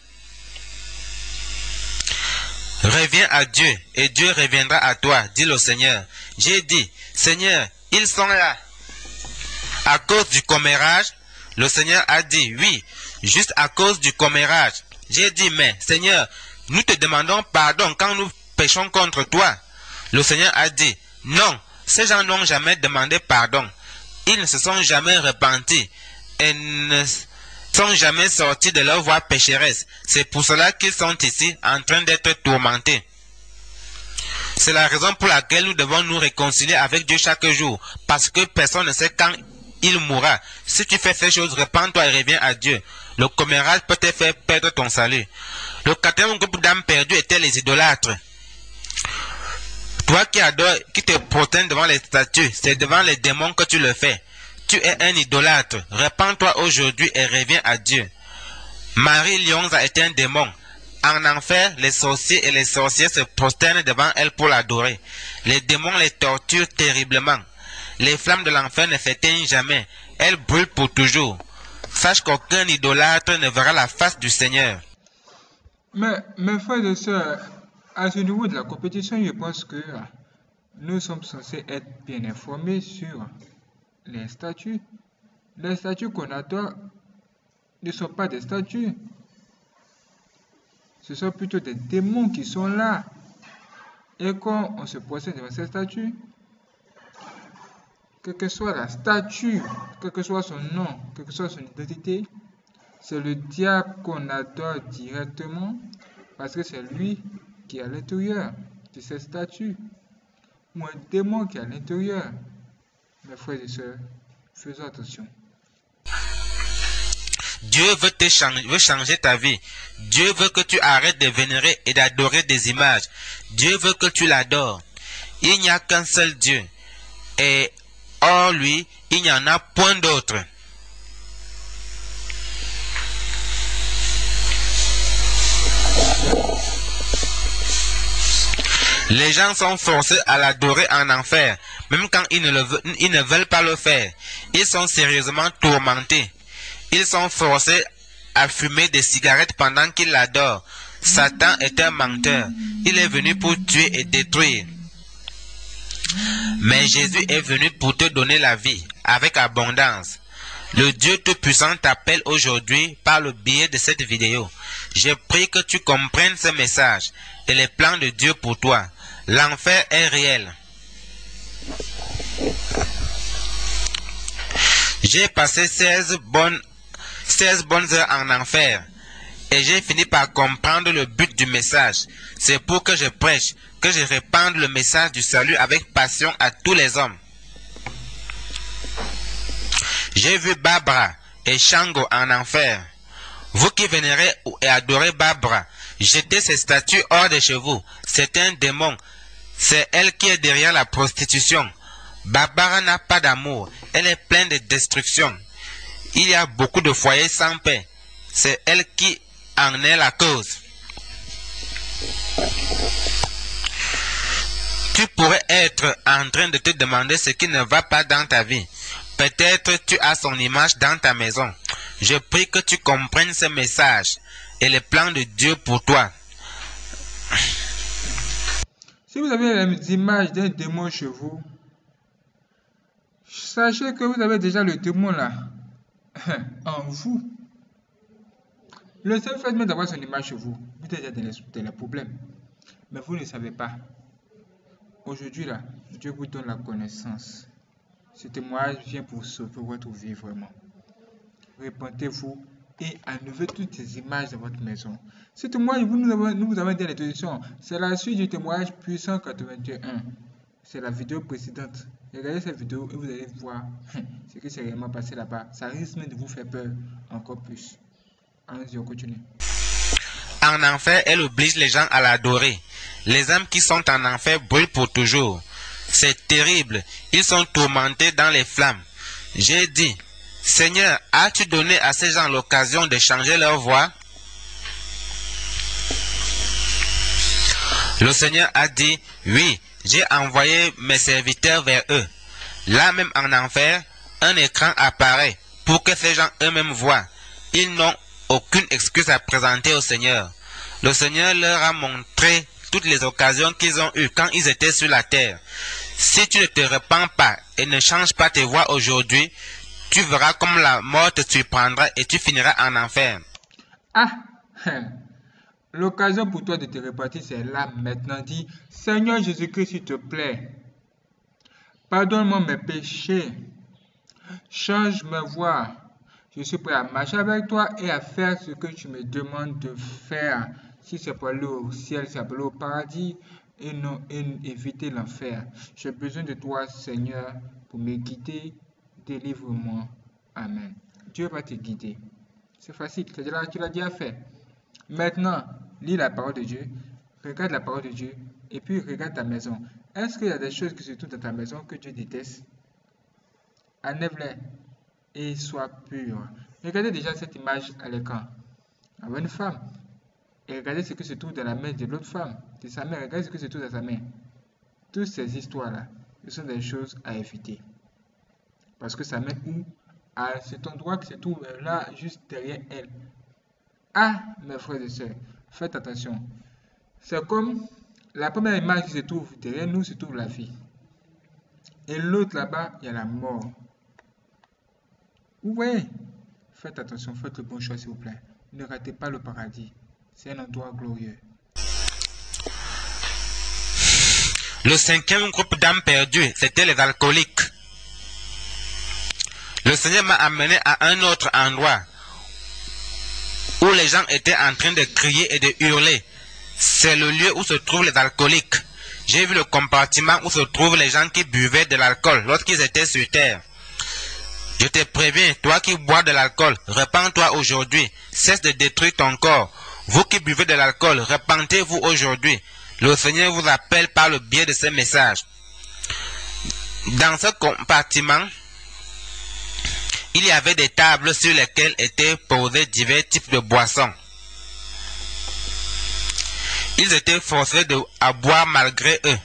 Reviens à Dieu et Dieu reviendra à toi, dit le Seigneur. J'ai dit, Seigneur, ils sont là. À cause du commérage, le Seigneur a dit, oui, juste à cause du commérage. J'ai dit, mais Seigneur, nous te demandons pardon quand nous péchons contre toi. Le Seigneur a dit, Non, ces gens n'ont jamais demandé pardon. Ils ne se sont jamais repentis et ne sont jamais sortis de leur voie pécheresse. C'est pour cela qu'ils sont ici en train d'être tourmentés. C'est la raison pour laquelle nous devons nous réconcilier avec Dieu chaque jour, parce que personne ne sait quand il mourra. Si tu fais ces choses, repens-toi et reviens à Dieu. Le commérage peut te faire perdre ton salut. Le quatrième groupe d'âmes perdues était les idolâtres. Toi qui adores, qui te prosternes devant les statues, c'est devant les démons que tu le fais. Tu es un idolâtre. Repens-toi aujourd'hui et reviens à Dieu. Marie Lyonza est un démon. En enfer, les sorciers et les sorcières se prosternent devant elle pour l'adorer. Les démons les torturent terriblement. Les flammes de l'enfer ne s'éteignent jamais. Elles brûlent pour toujours. Sache qu'aucun idolâtre ne verra la face du Seigneur. Mais, mes frères et sœurs, à ce niveau de la compétition, je pense que nous sommes censés être bien informés sur les statues. Les statues qu'on adore ne sont pas des statues. Ce sont plutôt des démons qui sont là. Et quand on se procède devant ces statues, quelle que soit la statue, quel que soit son nom, quelle que soit son identité, c'est le diable qu'on adore directement parce que c'est lui qui est à l'intérieur de cette statue, ou un démon qui est à l'intérieur. Mes frères et sœurs, faisons attention. Dieu veut, te changer, veut changer ta vie. Dieu veut que tu arrêtes de vénérer et d'adorer des images. Dieu veut que tu l'adores. Il n'y a qu'un seul Dieu. Et hors lui, il n'y en a point d'autre. Les gens sont forcés à l'adorer en enfer, même quand ils ne, le veulent, ils ne veulent pas le faire. Ils sont sérieusement tourmentés. Ils sont forcés à fumer des cigarettes pendant qu'ils l'adorent. Satan est un menteur. Il est venu pour tuer et détruire. Mais Jésus est venu pour te donner la vie, avec abondance. Le Dieu Tout-Puissant t'appelle aujourd'hui par le biais de cette vidéo. Je prie que tu comprennes ce message et les plans de Dieu pour toi. L'enfer est réel. J'ai passé seize bonnes, seize bonnes heures en enfer et j'ai fini par comprendre le but du message. C'est pour que je prêche, que je répande le message du salut avec passion à tous les hommes. J'ai vu Barbara et Shango en enfer. Vous qui vénérez et adorez Barbara, jetez ces statues hors de chez vous. C'est un démon. C'est elle qui est derrière la prostitution. Barbara n'a pas d'amour. Elle est pleine de destruction. Il y a beaucoup de foyers sans paix. C'est elle qui en est la cause. Tu pourrais être en train de te demander ce qui ne va pas dans ta vie. Peut-être tu as son image dans ta maison. Je prie que tu comprennes ce message et les plans de Dieu pour toi. Si vous avez les images d'un démon chez vous, sachez que vous avez déjà le démon là, en vous. Le seul fait même d'avoir son image chez vous, vous êtes déjà dans les, dans les problèmes. Mais vous ne savez pas. Aujourd'hui là, Dieu vous donne la connaissance. Ce témoignage vient pour sauver votre vie vraiment. Répentez-vous et enlevez toutes ces images de votre maison. Ce témoignage, nous, nous, avons, nous vous avons dit l'introduction, c'est la suite du témoignage puissant quatre-vingt-un. C'est la vidéo précédente. Regardez cette vidéo et vous allez voir ce qui s'est réellement passé là-bas. Ça risque même de vous faire peur encore plus. Allons-y, on continue. En enfer, elle oblige les gens à l'adorer. Les âmes qui sont en enfer brûlent pour toujours. C'est terrible. Ils sont tourmentés dans les flammes. J'ai dit, Seigneur, as-tu donné à ces gens l'occasion de changer leur voie? Le Seigneur a dit, oui, j'ai envoyé mes serviteurs vers eux. Là même en enfer, un écran apparaît pour que ces gens eux-mêmes voient. Ils n'ont aucune excuse à présenter au Seigneur. Le Seigneur leur a montré toutes les occasions qu'ils ont eues quand ils étaient sur la terre. Si tu ne te repens pas et ne changes pas tes voies aujourd'hui, tu verras comme la mort te surprendra et tu finiras en enfer. Ah, l'occasion pour toi de te repentir, c'est là maintenant. Dis, Seigneur Jésus-Christ, s'il te plaît, Pardonne-moi mes péchés. Change ma voie. Je suis prêt à marcher avec toi et à faire ce que tu me demandes de faire. Si c'est pour aller au ciel, c'est pour aller au paradis et non et éviter l'enfer. J'ai besoin de toi, Seigneur, pour me guider. Délivre-moi. Amen. Dieu va te guider. C'est facile, tu l'as déjà fait. Maintenant, lis la parole de Dieu, regarde la parole de Dieu et puis regarde ta maison. Est-ce qu'il y a des choses qui se trouvent dans ta maison que Dieu déteste? Enlève-les et sois pur. Regardez déjà cette image à l'écran. Avec une femme. Et regardez ce qui se trouve dans la main de l'autre femme, de sa mère. Regardez ce qui se trouve dans sa main. Toutes ces histoires-là, ce sont des choses à éviter. Parce que sa main où? À cet endroit qui se trouve là, juste derrière elle. Ah, mes frères et sœurs, faites attention. C'est comme la première image qui se trouve derrière nous, se trouve la vie. Et l'autre là-bas, il y a la mort. Vous voyez? Faites attention, faites le bon choix s'il vous plaît. Ne ratez pas le paradis. C'est un endroit glorieux. Le cinquième groupe d'âmes perdues, c'était les alcooliques. Le Seigneur m'a amené à un autre endroit où les gens étaient en train de crier et de hurler. C'est le lieu où se trouvent les alcooliques. J'ai vu le compartiment où se trouvent les gens qui buvaient de l'alcool lorsqu'ils étaient sur terre. Je te préviens, toi qui bois de l'alcool, repens-toi aujourd'hui. Cesse de détruire ton corps. Vous qui buvez de l'alcool, repentez-vous aujourd'hui. Le Seigneur vous appelle par le biais de ces messages. Dans ce compartiment, il y avait des tables sur lesquelles étaient posés divers types de boissons. Ils étaient forcés de, à boire malgré eux.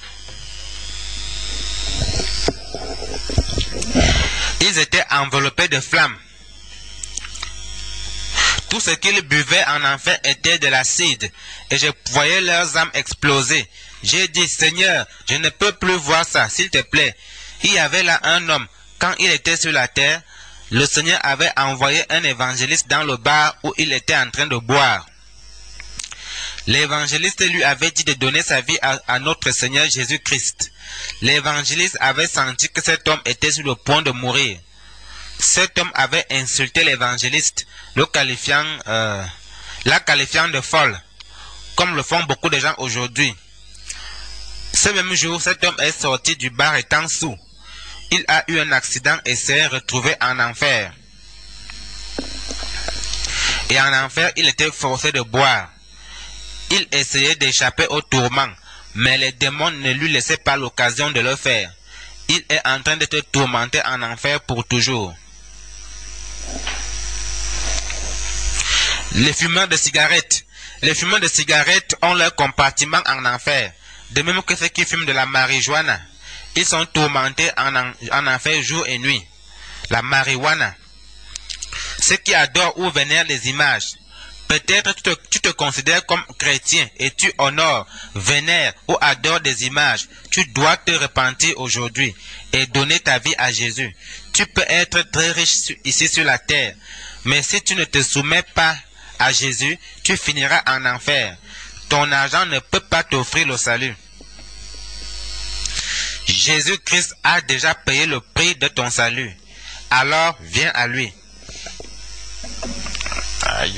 Ils étaient enveloppés de flammes. Tout ce qu'ils buvaient en enfer était de l'acide, et je voyais leurs âmes exploser. J'ai dit, Seigneur, je ne peux plus voir ça, s'il te plaît. Il y avait là un homme, quand il était sur la terre, le Seigneur avait envoyé un évangéliste dans le bar où il était en train de boire. L'évangéliste lui avait dit de donner sa vie à, à notre Seigneur Jésus-Christ. L'évangéliste avait senti que cet homme était sur le point de mourir. Cet homme avait insulté l'évangéliste, le qualifiant, euh, la qualifiant de folle, comme le font beaucoup de gens aujourd'hui. Ce même jour, cet homme est sorti du bar étant saoul. Il a eu un accident et s'est retrouvé en enfer. Et en enfer, il était forcé de boire. Il essayait d'échapper au tourment, mais les démons ne lui laissaient pas l'occasion de le faire. Il est en train d'être tourmenté en enfer pour toujours. Les fumeurs de cigarettes. Les fumeurs de cigarettes ont leur compartiment en enfer, de même que ceux qui fument de la marijuana. Ils sont tourmentés en, en, en enfer jour et nuit. La marijuana. Ceux qui adorent ou vénèrent les images. Peut-être tu te, tu te considères comme chrétien et tu honores, vénères ou adores des images. Tu dois te repentir aujourd'hui et donner ta vie à Jésus. Tu peux être très riche ici sur la terre, mais si tu ne te soumets pas à Jésus, tu finiras en enfer. Ton argent ne peut pas t'offrir le salut. Jésus-Christ a déjà payé le prix de ton salut. Alors, viens à lui. Aïe.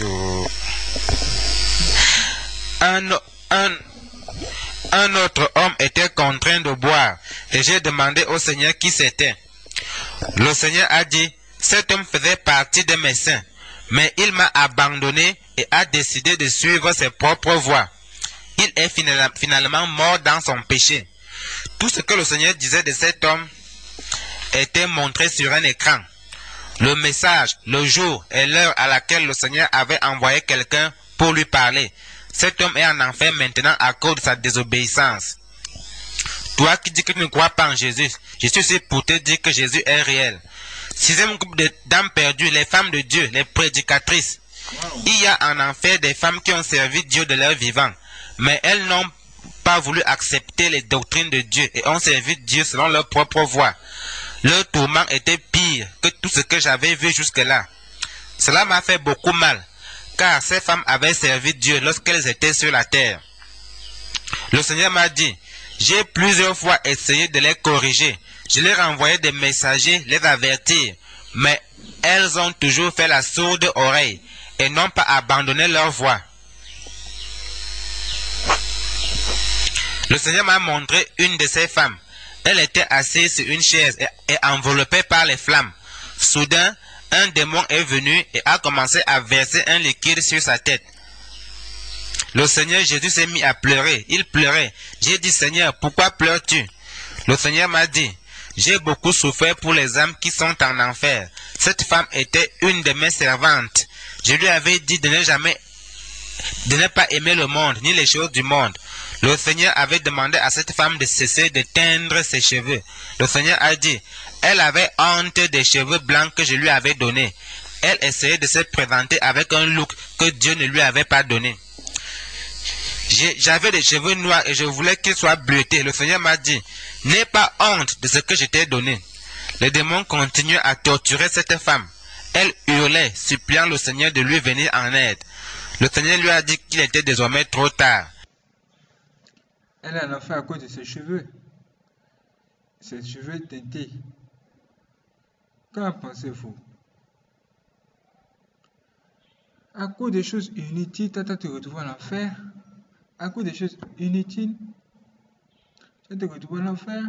Un, un, un autre homme était contraint de boire et j'ai demandé au Seigneur qui c'était. Le Seigneur a dit, cet homme faisait partie de mes saints, mais il m'a abandonné et a décidé de suivre ses propres voies. Il est finalement mort dans son péché. Tout ce que le Seigneur disait de cet homme était montré sur un écran. Le message, le jour et l'heure à laquelle le Seigneur avait envoyé quelqu'un pour lui parler. Cet homme est en enfer maintenant à cause de sa désobéissance. Toi qui dis que tu ne crois pas en Jésus, je suis ici pour te dire que Jésus est réel. Sixième groupe de dames perdues, les femmes de Dieu, les prédicatrices. Il y a en enfer des femmes qui ont servi Dieu de leur vivant, mais elles n'ont pas voulu accepter les doctrines de Dieu et ont servi Dieu selon leur propre voie. Leur tourment était pire que tout ce que j'avais vu jusque-là. Cela m'a fait beaucoup mal, car ces femmes avaient servi Dieu lorsqu'elles étaient sur la terre. Le Seigneur m'a dit, J'ai plusieurs fois essayé de les corriger. Je leur ai envoyé des messagers, les avertir. Mais elles ont toujours fait la sourde oreille et n'ont pas abandonné leur voie. Le Seigneur m'a montré une de ces femmes. Elle était assise sur une chaise et, et enveloppée par les flammes. Soudain, un démon est venu et a commencé à verser un liquide sur sa tête. Le Seigneur Jésus s'est mis à pleurer. Il pleurait. J'ai dit, Seigneur, pourquoi pleures-tu? Le Seigneur m'a dit, j'ai beaucoup souffert pour les âmes qui sont en enfer. Cette femme était une de mes servantes. Je lui avais dit de ne jamais, de ne pas aimer le monde, ni les choses du monde. Le Seigneur avait demandé à cette femme de cesser de teindre ses cheveux. Le Seigneur a dit, elle avait honte des cheveux blancs que je lui avais donnés. Elle essayait de se présenter avec un look que Dieu ne lui avait pas donné. J'avais des cheveux noirs et je voulais qu'ils soient bleutés. Le Seigneur m'a dit, n'aie pas honte de ce que je t'ai donné. Le démon continuait à torturer cette femme. Elle hurlait, suppliant le Seigneur de lui venir en aide. Le Seigneur lui a dit qu'il était désormais trop tard. Elle en a fait à cause de ses cheveux. Ses cheveux teintés. Qu'en pensez-vous? À cause des choses inutiles, tu vas te retrouver en enfer. À cause des choses inutiles, tu vas te retrouver en enfer.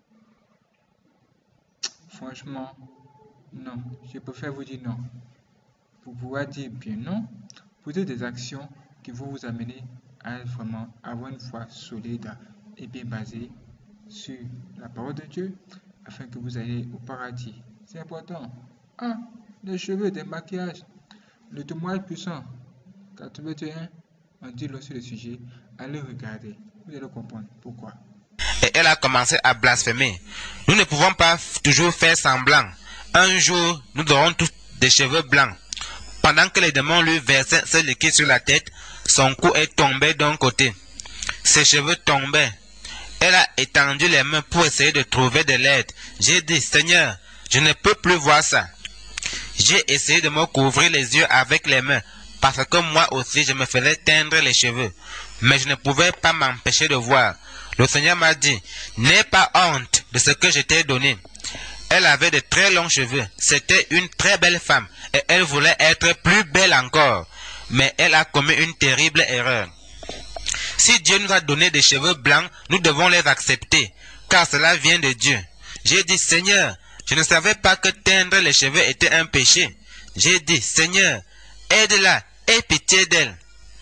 Franchement, non. Je préfère vous dire non. Pour pouvoir dire bien non, posez des actions qui vont vous amener à vraiment avoir une foi solide et bien basée sur la parole de Dieu afin que vous ayez au paradis. C'est important. Ah, les cheveux, des maquillages, le témoignage puissant. quatre-vingt et un, on dit là sur le sujet. Allez regarder, vous allez comprendre pourquoi. Et elle a commencé à blasphémer. Nous ne pouvons pas toujours faire semblant. Un jour, nous aurons tous des cheveux blancs. Pendant que les démons lui versaient ce liquide sur la tête, son cou est tombé d'un côté. Ses cheveux tombaient. Elle a étendu les mains pour essayer de trouver de l'aide. J'ai dit, Seigneur, je ne peux plus voir ça. J'ai essayé de me couvrir les yeux avec les mains, parce que moi aussi je me faisais teindre les cheveux. Mais je ne pouvais pas m'empêcher de voir. Le Seigneur m'a dit, n'aie pas honte de ce que je t'ai donné. Elle avait de très longs cheveux. C'était une très belle femme et elle voulait être plus belle encore. Mais elle a commis une terrible erreur. Si Dieu nous a donné des cheveux blancs, nous devons les accepter, car cela vient de Dieu. J'ai dit, Seigneur, je ne savais pas que teindre les cheveux était un péché. J'ai dit, Seigneur, aide-la, aie pitié d'elle.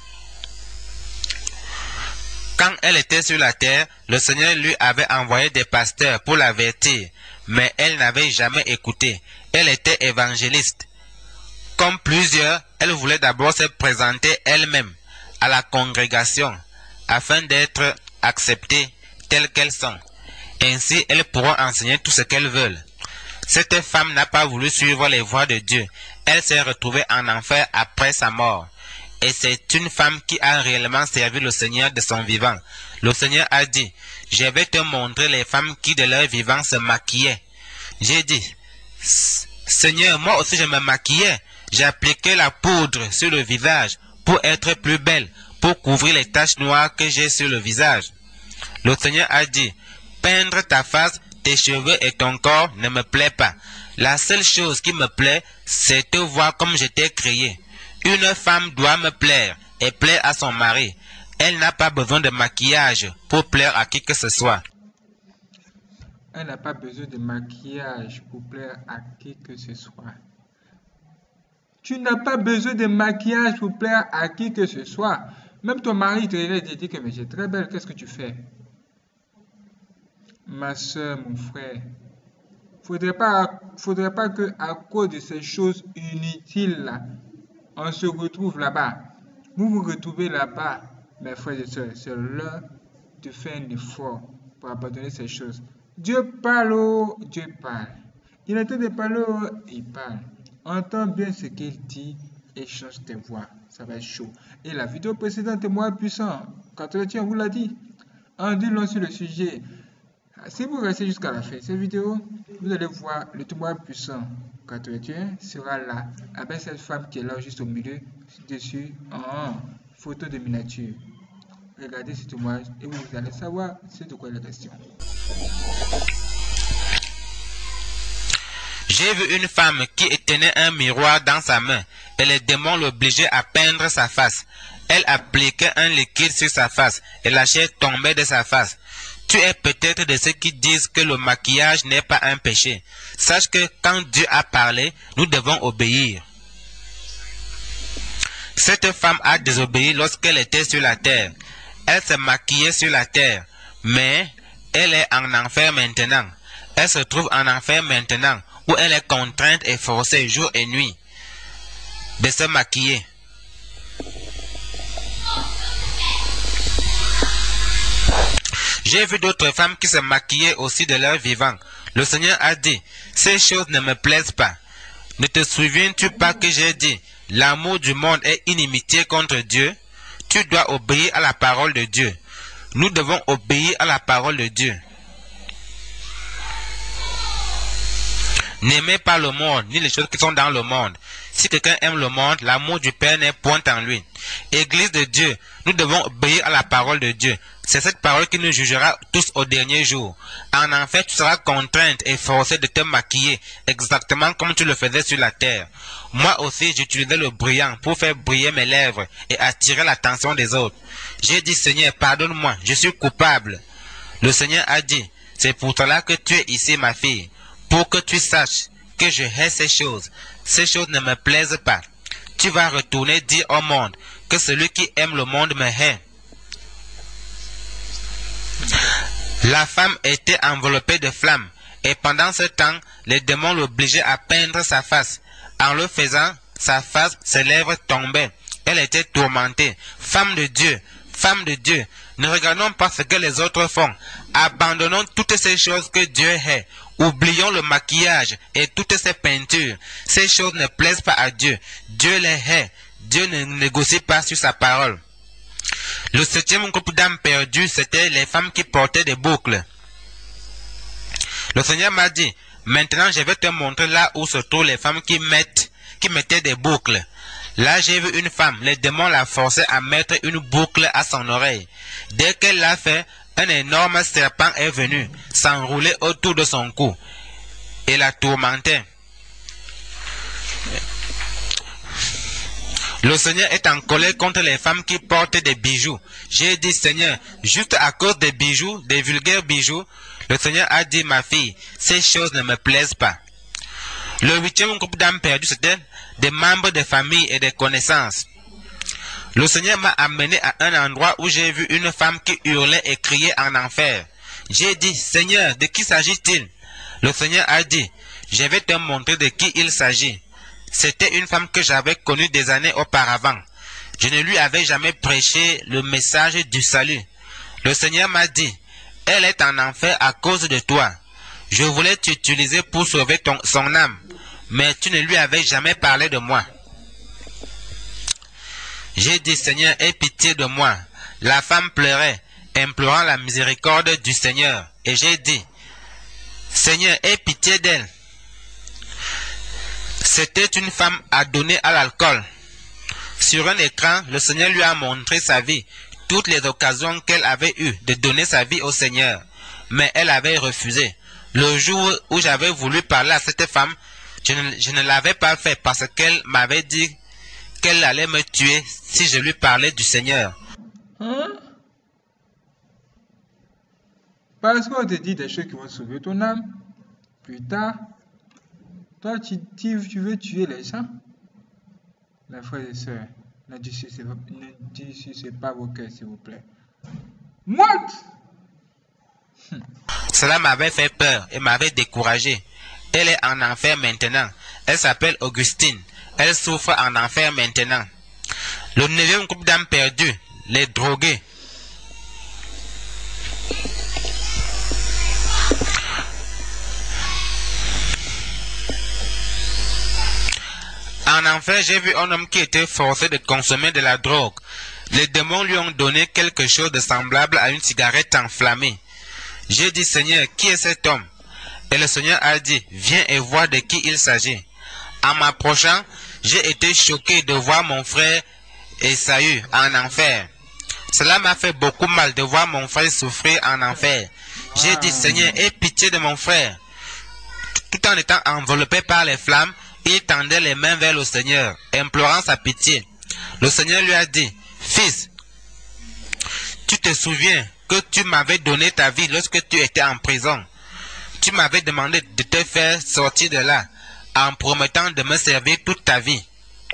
Quand elle était sur la terre, le Seigneur lui avait envoyé des pasteurs pour l'avertir, mais elle n'avait jamais écouté. Elle était évangéliste. Comme plusieurs, elle voulait d'abord se présenter elle-même à la congrégation, afin d'être acceptées telles qu'elles sont. Ainsi, elles pourront enseigner tout ce qu'elles veulent. Cette femme n'a pas voulu suivre les voies de Dieu. Elle s'est retrouvée en enfer après sa mort. Et c'est une femme qui a réellement servi le Seigneur de son vivant. Le Seigneur a dit, je vais te montrer les femmes qui de leur vivant se maquillaient. J'ai dit, Seigneur, moi aussi je me maquillais. J'appliquais la poudre sur le visage pour être plus belle, pour couvrir les taches noires que j'ai sur le visage. Le Seigneur a dit, peindre ta face, tes cheveux et ton corps ne me plaît pas. La seule chose qui me plaît, c'est te voir comme je t'ai créé. Une femme doit me plaire et plaire à son mari. Elle n'a pas besoin de maquillage pour plaire à qui que ce soit. Elle n'a pas besoin de maquillage pour plaire à qui que ce soit. Tu n'as pas besoin de maquillage pour plaire à qui que ce soit. Même ton mari te dit que mais j'ai très belle, qu'est-ce que tu fais? Ma soeur, mon frère, faudrait pas, faudrait pas que à cause de ces choses inutiles là, on se retrouve là-bas. Vous vous retrouvez là-bas, mes frères et sœurs, c'est l'heure de faire un effort pour abandonner ces choses. Dieu parle, oh, Dieu parle. Il est en train de parler, oh, il parle. Entends bien ce qu'il dit et change tes voix. Ça va être chaud. Et la vidéo précédente est moins puissante. quatre-vingt-un, on vous l'a dit. On dit long sur le sujet. Si vous restez jusqu'à la fin de cette vidéo, vous allez voir le témoin puissant quatre-vingt-un sera là avec cette femme qui est là juste au milieu dessus en photo de miniature. Regardez ce témoignage et vous allez savoir c'est de quoi il est question. J'ai vu une femme qui tenait un miroir dans sa main et les démons l'obligeaient à peindre sa face. Elle appliquait un liquide sur sa face et la chair tombait de sa face. Tu es peut-être de ceux qui disent que le maquillage n'est pas un péché. Sache que quand Dieu a parlé, nous devons obéir. Cette femme a désobéi lorsqu'elle était sur la terre. Elle se maquillait sur la terre, mais elle est en enfer maintenant. Elle se trouve en enfer maintenant, où elle est contrainte et forcée jour et nuit de se maquiller. J'ai vu d'autres femmes qui se maquillaient aussi de leur vivant. Le Seigneur a dit, ces choses ne me plaisent pas. Ne te souviens-tu pas que j'ai dit, l'amour du monde est inimitié contre Dieu? Tu dois obéir à la parole de Dieu. Nous devons obéir à la parole de Dieu. N'aimez pas le monde, ni les choses qui sont dans le monde. Si quelqu'un aime le monde, l'amour du Père n'est point en lui. Église de Dieu, nous devons obéir à la parole de Dieu. C'est cette parole qui nous jugera tous au dernier jour. En enfer, tu seras contrainte et forcée de te maquiller, exactement comme tu le faisais sur la terre. Moi aussi, j'utilisais le brillant pour faire briller mes lèvres et attirer l'attention des autres. J'ai dit, Seigneur, pardonne-moi, je suis coupable. Le Seigneur a dit, c'est pour cela que tu es ici, ma fille, pour que tu saches que je hais ces choses. Ces choses ne me plaisent pas. Tu vas retourner dire au monde que celui qui aime le monde me hait. La femme était enveloppée de flammes, et pendant ce temps, les démons l'obligeaient à peindre sa face. En le faisant, sa face, ses lèvres tombaient. Elle était tourmentée. Femme de Dieu, femme de Dieu, ne regardons pas ce que les autres font. Abandonnons toutes ces choses que Dieu hait. Oublions le maquillage et toutes ces peintures. Ces choses ne plaisent pas à Dieu. Dieu les hait. Dieu ne négocie pas sur sa parole. Le septième groupe d'âmes perdues, c'était les femmes qui portaient des boucles. Le Seigneur m'a dit, maintenant je vais te montrer là où se trouvent les femmes qui mettent, qui mettaient des boucles. Là j'ai vu une femme, les démons la forçaient à mettre une boucle à son oreille. Dès qu'elle l'a fait, un énorme serpent est venu s'enrouler autour de son cou et la tourmentait. Le Seigneur est en colère contre les femmes qui portent des bijoux. J'ai dit, Seigneur, juste à cause des bijoux, des vulgaires bijoux, le Seigneur a dit, ma fille, ces choses ne me plaisent pas. Le huitième groupe d'âmes perdues, c'était des membres de famille et des connaissances. Le Seigneur m'a amené à un endroit où j'ai vu une femme qui hurlait et criait en enfer. J'ai dit, Seigneur, de qui s'agit-il? Le Seigneur a dit, je vais te montrer de qui il s'agit. C'était une femme que j'avais connue des années auparavant. Je ne lui avais jamais prêché le message du salut. Le Seigneur m'a dit, elle est en enfer à cause de toi. Je voulais t'utiliser pour sauver ton, son âme, mais tu ne lui avais jamais parlé de moi. J'ai dit, Seigneur, aie pitié de moi. La femme pleurait, implorant la miséricorde du Seigneur. Et j'ai dit, Seigneur, aie pitié d'elle. C'était une femme adonnée à l'alcool. Sur un écran, le Seigneur lui a montré sa vie, toutes les occasions qu'elle avait eues de donner sa vie au Seigneur. Mais elle avait refusé. Le jour où j'avais voulu parler à cette femme, je ne, je ne l'avais pas fait parce qu'elle m'avait dit qu'elle allait me tuer si je lui parlais du Seigneur. Hein? Parce qu'on te dit des choses qui vont sauver ton âme. Plus tard, toi, tu, tu, tu veux tuer les gens. Mes frères et sœurs, ne dissucez pas vos cœurs, s'il vous plaît. What? Cela m'avait fait peur et m'avait découragé. Elle est en enfer maintenant. Elle s'appelle Augustine. Elle souffre en enfer maintenant. Le neuvième groupe d'âmes perdues, les drogués. En enfer, j'ai vu un homme qui était forcé de consommer de la drogue. Les démons lui ont donné quelque chose de semblable à une cigarette enflammée. J'ai dit, Seigneur, qui est cet homme? Et le Seigneur a dit, viens et vois de qui il s'agit. En m'approchant, j'ai été choqué de voir mon frère Esaü en enfer. Cela m'a fait beaucoup mal de voir mon frère souffrir en enfer. J'ai dit, Seigneur, aie pitié de mon frère. Tout en étant enveloppé par les flammes, il tendait les mains vers le Seigneur, implorant sa pitié. Le Seigneur lui a dit, Fils, tu te souviens que tu m'avais donné ta vie lorsque tu étais en prison. Tu m'avais demandé de te faire sortir de là, en promettant de me servir toute ta vie.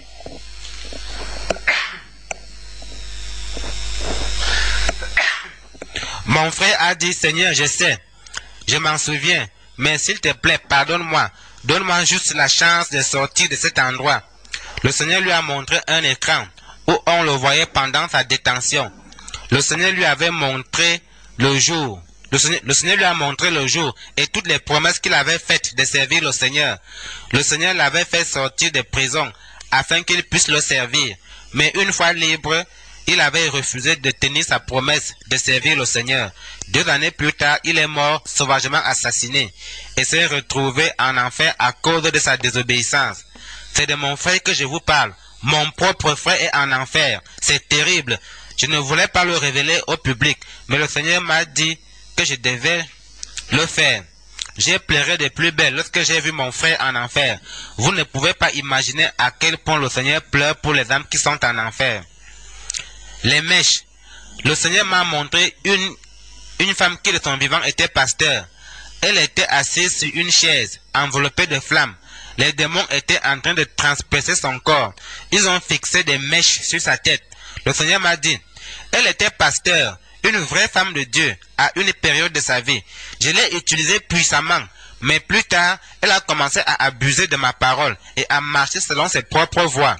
Mon frère a dit, Seigneur, je sais, je m'en souviens, mais s'il te plaît, pardonne-moi, donne-moi juste la chance de sortir de cet endroit. Le Seigneur lui a montré un écran où on le voyait pendant sa détention. Le Seigneur lui avait montré le jour. Le Seigneur, le Seigneur lui a montré le jour et toutes les promesses qu'il avait faites de servir le Seigneur. Le Seigneur l'avait fait sortir de prison afin qu'il puisse le servir. Mais une fois libre, il avait refusé de tenir sa promesse de servir le Seigneur. Deux années plus tard, il est mort sauvagement assassiné et s'est retrouvé en enfer à cause de sa désobéissance. C'est de mon frère que je vous parle. Mon propre frère est en enfer. C'est terrible. Je ne voulais pas le révéler au public, mais le Seigneur m'a dit que je devais le faire. J'ai pleuré de plus belle lorsque j'ai vu mon frère en enfer. Vous ne pouvez pas imaginer à quel point le Seigneur pleure pour les âmes qui sont en enfer. Les mèches. Le Seigneur m'a montré une, une femme qui de son vivant était pasteur. Elle était assise sur une chaise, enveloppée de flammes. Les démons étaient en train de transpercer son corps. Ils ont fixé des mèches sur sa tête. Le Seigneur m'a dit, elle était pasteur, une vraie femme de Dieu, à une période de sa vie. Je l'ai utilisée puissamment, mais plus tard, elle a commencé à abuser de ma parole et à marcher selon ses propres voies.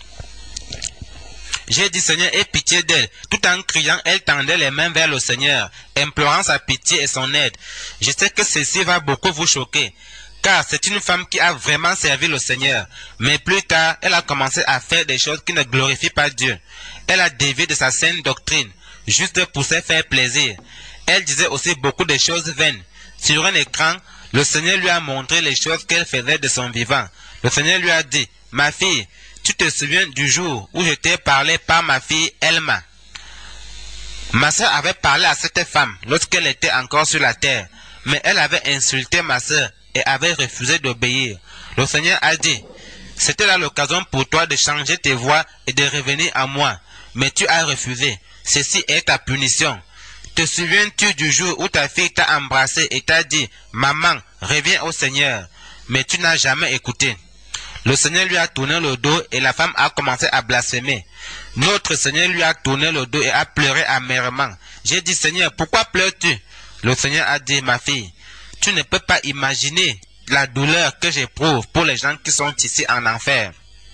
J'ai dit, Seigneur, aie pitié d'elle. Tout en criant, elle tendait les mains vers le Seigneur, implorant sa pitié et son aide. Je sais que ceci va beaucoup vous choquer, car c'est une femme qui a vraiment servi le Seigneur. Mais plus tard, elle a commencé à faire des choses qui ne glorifient pas Dieu. Elle a dévié de sa saine doctrine, juste pour se faire plaisir. Elle disait aussi beaucoup de choses vaines. Sur un écran, le Seigneur lui a montré les choses qu'elle faisait de son vivant. Le Seigneur lui a dit, ma fille, tu te souviens du jour où je t'ai parlé par ma fille Elma? Ma soeur avait parlé à cette femme lorsqu'elle était encore sur la terre, mais elle avait insulté ma soeur et avait refusé d'obéir. Le Seigneur a dit, c'était là l'occasion pour toi de changer tes voies et de revenir à moi, mais tu as refusé. Ceci est ta punition. Te souviens-tu du jour où ta fille t'a embrassé et t'a dit, maman, reviens au Seigneur, mais tu n'as jamais écouté. Le Seigneur lui a tourné le dos et la femme a commencé à blasphémer. Notre Seigneur lui a tourné le dos et a pleuré amèrement. J'ai dit, Seigneur, pourquoi pleures-tu? Le Seigneur a dit, ma fille, tu ne peux pas imaginer la douleur que j'éprouve pour les gens qui sont ici en enfer.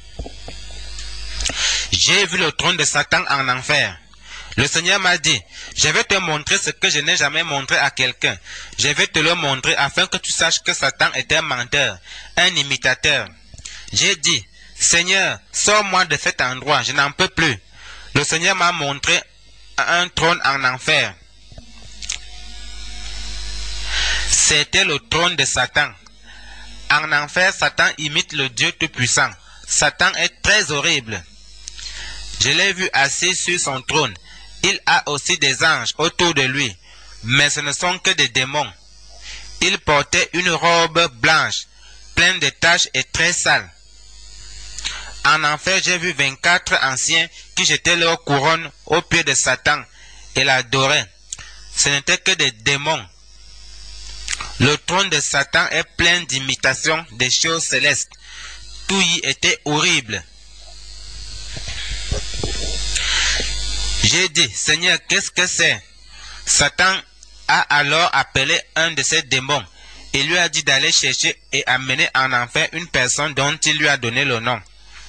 J'ai vu le trône de Satan en enfer. Le Seigneur m'a dit, je vais te montrer ce que je n'ai jamais montré à quelqu'un. Je vais te le montrer afin que tu saches que Satan est un menteur, un imitateur. J'ai dit, Seigneur, sors-moi de cet endroit, je n'en peux plus. Le Seigneur m'a montré un trône en enfer. C'était le trône de Satan. En enfer, Satan imite le Dieu Tout-Puissant. Satan est très horrible. Je l'ai vu assis sur son trône. Il a aussi des anges autour de lui, mais ce ne sont que des démons. Il portait une robe blanche, pleine de taches et très sale. En enfer, j'ai vu vingt-quatre anciens qui jetaient leur couronne aux pieds de Satan et l'adoraient. Ce n'étaient que des démons. Le trône de Satan est plein d'imitations des choses célestes. Tout y était horrible. J'ai dit, Seigneur, qu'est-ce que c'est? Satan a alors appelé un de ses démons et lui a dit d'aller chercher et amener en enfer une personne dont il lui a donné le nom.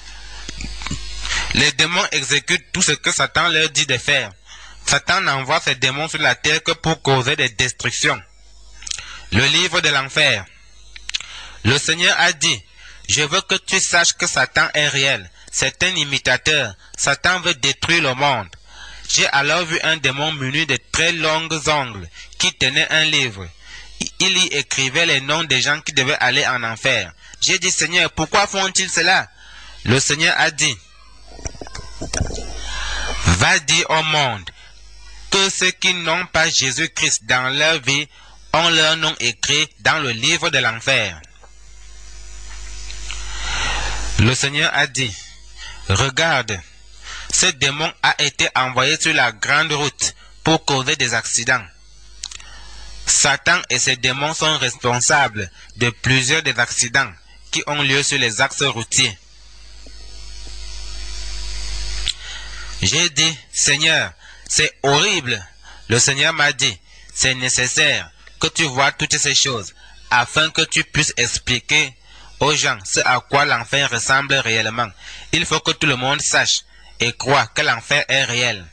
Les démons exécutent tout ce que Satan leur dit de faire. Satan envoie ses démons sur la terre que pour causer des destructions. Le livre de l'enfer. Le Seigneur a dit, je veux que tu saches que Satan est réel. C'est un imitateur. Satan veut détruire le monde. J'ai alors vu un démon muni de très longues ongles qui tenait un livre. Il y écrivait les noms des gens qui devaient aller en enfer. J'ai dit, Seigneur, pourquoi font-ils cela? Le Seigneur a dit, va dire au monde que ceux qui n'ont pas Jésus-Christ dans leur vie ont leur nom écrit dans le livre de l'enfer. Le Seigneur a dit, regarde, ce démon a été envoyé sur la grande route pour causer des accidents. Satan et ses démons sont responsables de plusieurs des accidents qui ont lieu sur les axes routiers. J'ai dit, Seigneur, c'est horrible. Le Seigneur m'a dit, c'est nécessaire que tu vois toutes ces choses afin que tu puisses expliquer aux gens ce à quoi l'enfer ressemble réellement. Il faut que tout le monde sache et croit que l'enfer est réel.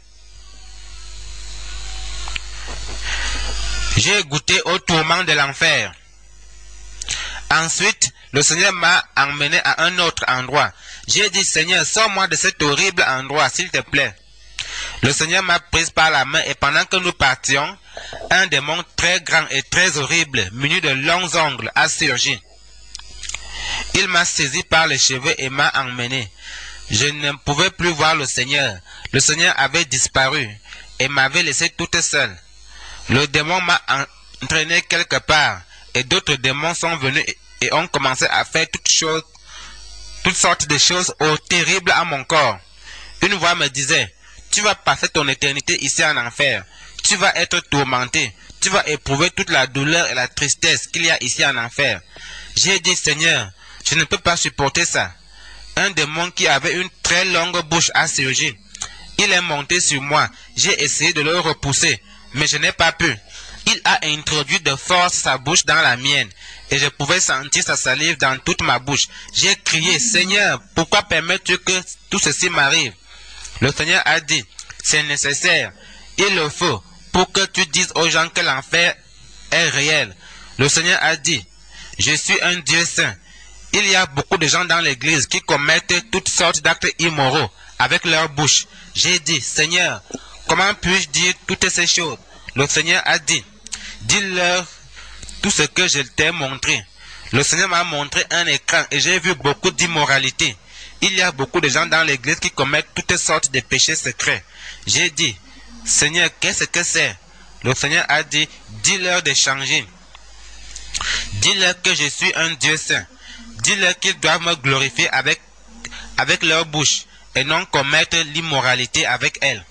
J'ai goûté au tourment de l'enfer. Ensuite, le Seigneur m'a emmené à un autre endroit. J'ai dit, Seigneur, sors-moi de cet horrible endroit, s'il te plaît. Le Seigneur m'a prise par la main et pendant que nous partions, un démon très grand et très horrible, muni de longs ongles, a surgi. Il m'a saisi par les cheveux et m'a emmené. Je ne pouvais plus voir le Seigneur. Le Seigneur avait disparu et m'avait laissé toute seule. Le démon m'a entraîné quelque part et d'autres démons sont venus et ont commencé à faire toutes, choses, toutes sortes de choses oh, terribles à mon corps. Une voix me disait, tu vas passer ton éternité ici en enfer. Tu vas être tourmenté. Tu vas éprouver toute la douleur et la tristesse qu'il y a ici en enfer. J'ai dit, Seigneur, je ne peux pas supporter ça. Un démon qui avait une très longue bouche a surgi. Il est monté sur moi. J'ai essayé de le repousser, mais je n'ai pas pu. Il a introduit de force sa bouche dans la mienne, et je pouvais sentir sa salive dans toute ma bouche. J'ai crié, Seigneur, pourquoi permets-tu que tout ceci m'arrive? Le Seigneur a dit, c'est nécessaire, il le faut, pour que tu dises aux gens que l'enfer est réel. Le Seigneur a dit, je suis un Dieu saint. Il y a beaucoup de gens dans l'église qui commettent toutes sortes d'actes immoraux avec leur bouche. J'ai dit, Seigneur, comment puis-je dire toutes ces choses? Le Seigneur a dit, dis-leur tout ce que je t'ai montré. Le Seigneur m'a montré un écran et j'ai vu beaucoup d'immoralité. Il y a beaucoup de gens dans l'église qui commettent toutes sortes de péchés secrets. J'ai dit, Seigneur, qu'est-ce que c'est? Le Seigneur a dit, dis-leur de changer. Dis-leur que je suis un Dieu saint. Dis-leur qu'ils doivent me glorifier avec, avec leur bouche et non commettre l'immoralité avec elle.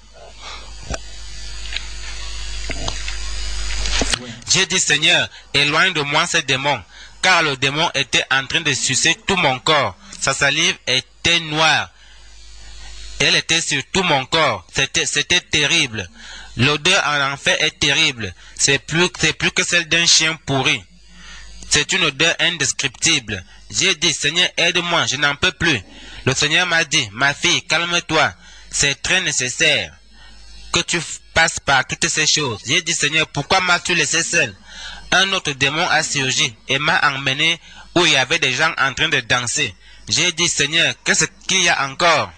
J'ai dit, Seigneur, éloigne de moi ce démon, car le démon était en train de sucer tout mon corps. Sa salive était noire. Elle était sur tout mon corps. C'était, c'était terrible. L'odeur en enfer est terrible. C'est plus, c'est plus que celle d'un chien pourri. C'est une odeur indescriptible. J'ai dit, Seigneur, aide-moi, je n'en peux plus. Le Seigneur m'a dit, ma fille, calme-toi. C'est très nécessaire que tu passes par toutes ces choses. J'ai dit, Seigneur, pourquoi m'as-tu laissé seul? Un autre démon a surgi et m'a emmené où il y avait des gens en train de danser. J'ai dit, Seigneur, qu'est-ce qu'il y a encore?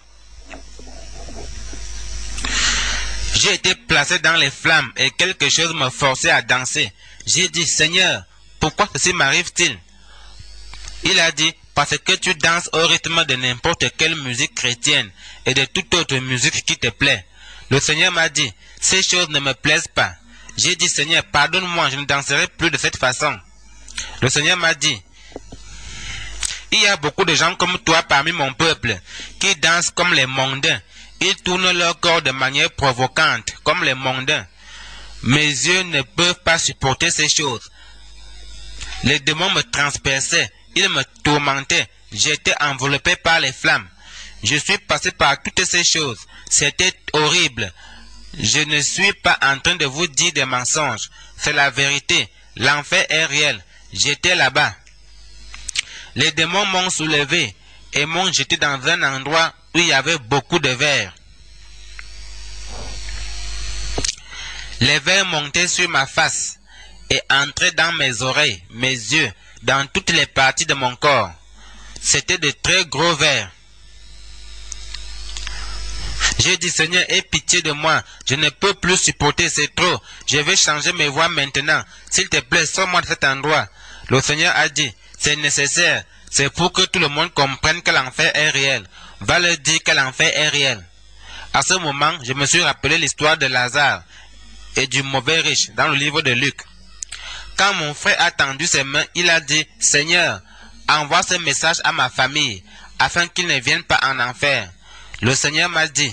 J'ai été placé dans les flammes et quelque chose me forçait à danser. J'ai dit, Seigneur, pourquoi ceci m'arrive-t-il? Il a dit, parce que tu danses au rythme de n'importe quelle musique chrétienne et de toute autre musique qui te plaît. Le Seigneur m'a dit, ces choses ne me plaisent pas. J'ai dit, Seigneur, pardonne-moi, je ne danserai plus de cette façon. Le Seigneur m'a dit, il y a beaucoup de gens comme toi parmi mon peuple qui dansent comme les mondains. Ils tournent leur corps de manière provocante, comme les mondains. Mes yeux ne peuvent pas supporter ces choses. Les démons me transperçaient, ils me tourmentaient. J'étais enveloppé par les flammes. Je suis passé par toutes ces choses. C'était horrible. Je ne suis pas en train de vous dire des mensonges. C'est la vérité. L'enfer est réel. J'étais là-bas. Les démons m'ont soulevé et m'ont jeté dans un endroit où il y avait beaucoup de vers. Les vers montaient sur ma face et entraient dans mes oreilles, mes yeux, dans toutes les parties de mon corps. C'était de très gros vers. J'ai dit, Seigneur, aie pitié de moi. Je ne peux plus supporter, c'est trop. Je vais changer mes voix maintenant. S'il te plaît, sors-moi de cet endroit. Le Seigneur a dit, c'est nécessaire. C'est pour que tout le monde comprenne que l'enfer est réel. Va leur dire que l'enfer est réel. À ce moment, je me suis rappelé l'histoire de Lazare et du mauvais riche dans le livre de Luc. Quand mon frère a tendu ses mains, il a dit, « Seigneur, envoie ce message à ma famille, afin qu'ils ne viennent pas en enfer. » Le Seigneur m'a dit,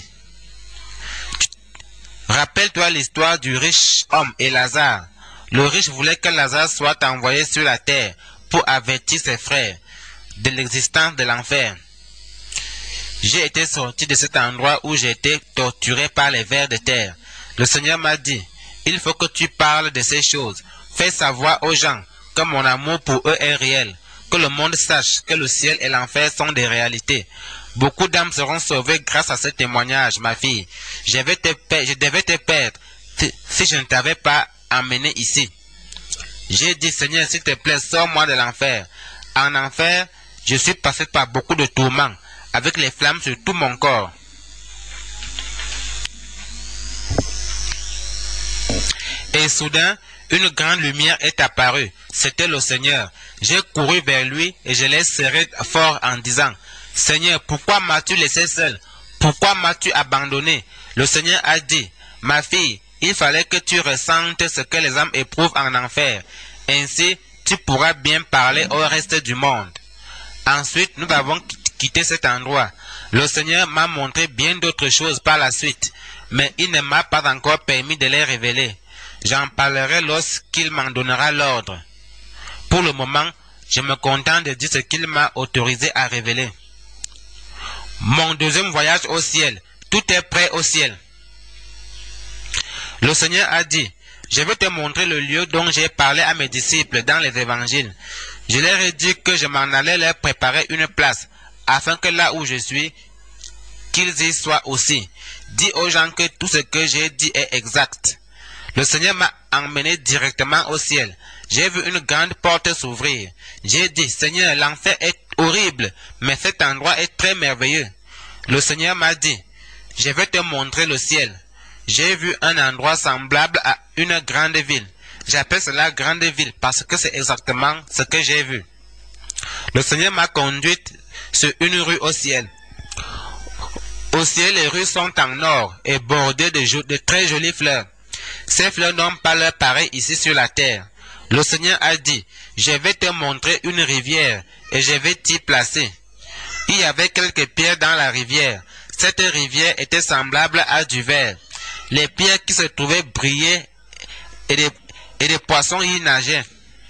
« Rappelle-toi l'histoire du riche homme et Lazare. Le riche voulait que Lazare soit envoyé sur la terre pour avertir ses frères de l'existence de l'enfer. J'ai été sorti de cet endroit où j'ai été torturé par les vers de terre. Le Seigneur m'a dit, « Il faut que tu parles de ces choses. Fais savoir aux gens que mon amour pour eux est réel, que le monde sache que le ciel et l'enfer sont des réalités. Beaucoup d'âmes seront sauvées grâce à ce témoignage, ma fille. Je, vais te je devais te perdre si je ne t'avais pas emmené ici. » J'ai dit, « Seigneur, s'il te plaît, sors-moi de l'enfer. » En enfer, je suis passé par beaucoup de tourments, avec les flammes sur tout mon corps. Et soudain, une grande lumière est apparue. C'était le Seigneur. J'ai couru vers lui et je l'ai serré fort en disant, « Seigneur, pourquoi m'as-tu laissé seul? Pourquoi m'as-tu abandonné? » Le Seigneur a dit, « Ma fille, il fallait que tu ressentes ce que les âmes éprouvent en enfer. Ainsi, tu pourras bien parler au reste du monde. » Ensuite, nous avons quitté cet endroit. Le Seigneur m'a montré bien d'autres choses par la suite, mais il ne m'a pas encore permis de les révéler. J'en parlerai lorsqu'il m'en donnera l'ordre. Pour le moment, je me contente de dire ce qu'il m'a autorisé à révéler. Mon deuxième voyage au ciel. Tout est prêt au ciel. Le Seigneur a dit, « Je vais te montrer le lieu dont j'ai parlé à mes disciples dans les évangiles. Je leur ai dit que je m'en allais leur préparer une place, afin que là où je suis, qu'ils y soient aussi. Dis aux gens que tout ce que j'ai dit est exact. » Le Seigneur m'a emmené directement au ciel. J'ai vu une grande porte s'ouvrir. J'ai dit, « Seigneur, l'enfer est horrible, mais cet endroit est très merveilleux. » Le Seigneur m'a dit, « Je vais te montrer le ciel. » J'ai vu un endroit semblable à une grande ville. J'appelle cela grande ville parce que c'est exactement ce que j'ai vu. Le Seigneur m'a conduite sur une rue au ciel. Au ciel, les rues sont en or et bordées de, de très jolies fleurs. Ces fleurs n'ont pas leur pareil ici sur la terre. Le Seigneur a dit, « Je vais te montrer une rivière et je vais t'y placer. » Il y avait quelques pierres dans la rivière. Cette rivière était semblable à du verre. Les pierres qui se trouvaient brillaient et des, et des poissons y nageaient.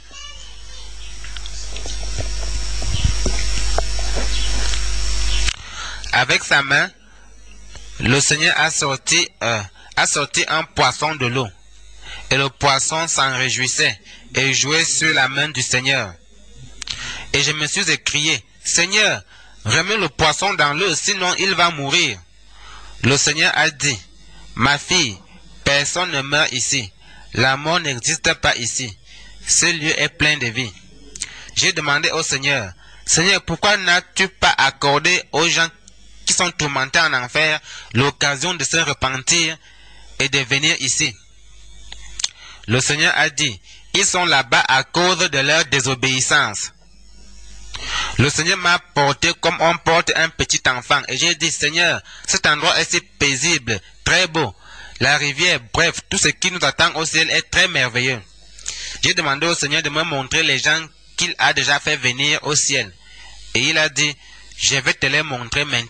Avec sa main, le Seigneur a sorti, euh, a sorti un poisson de l'eau. Et le poisson s'en réjouissait et jouait sur la main du Seigneur. Et je me suis écrié, « Seigneur, remets le poisson dans l'eau, sinon il va mourir. » Le Seigneur a dit, « Ma fille, personne ne meurt ici. La mort n'existe pas ici. Ce lieu est plein de vie. » J'ai demandé au Seigneur, « Seigneur, pourquoi n'as-tu pas accordé aux gens qui sont tourmentés en enfer l'occasion de se repentir et de venir ici? » Le Seigneur a dit, « Ils sont là-bas à cause de leur désobéissance. » Le Seigneur m'a porté comme on porte un petit enfant et j'ai dit, « Seigneur, cet endroit est si paisible, très beau. La rivière, bref, tout ce qui nous attend au ciel est très merveilleux. » J'ai demandé au Seigneur de me montrer les gens qu'il a déjà fait venir au ciel. Et il a dit, « Je vais te les montrer maintenant. »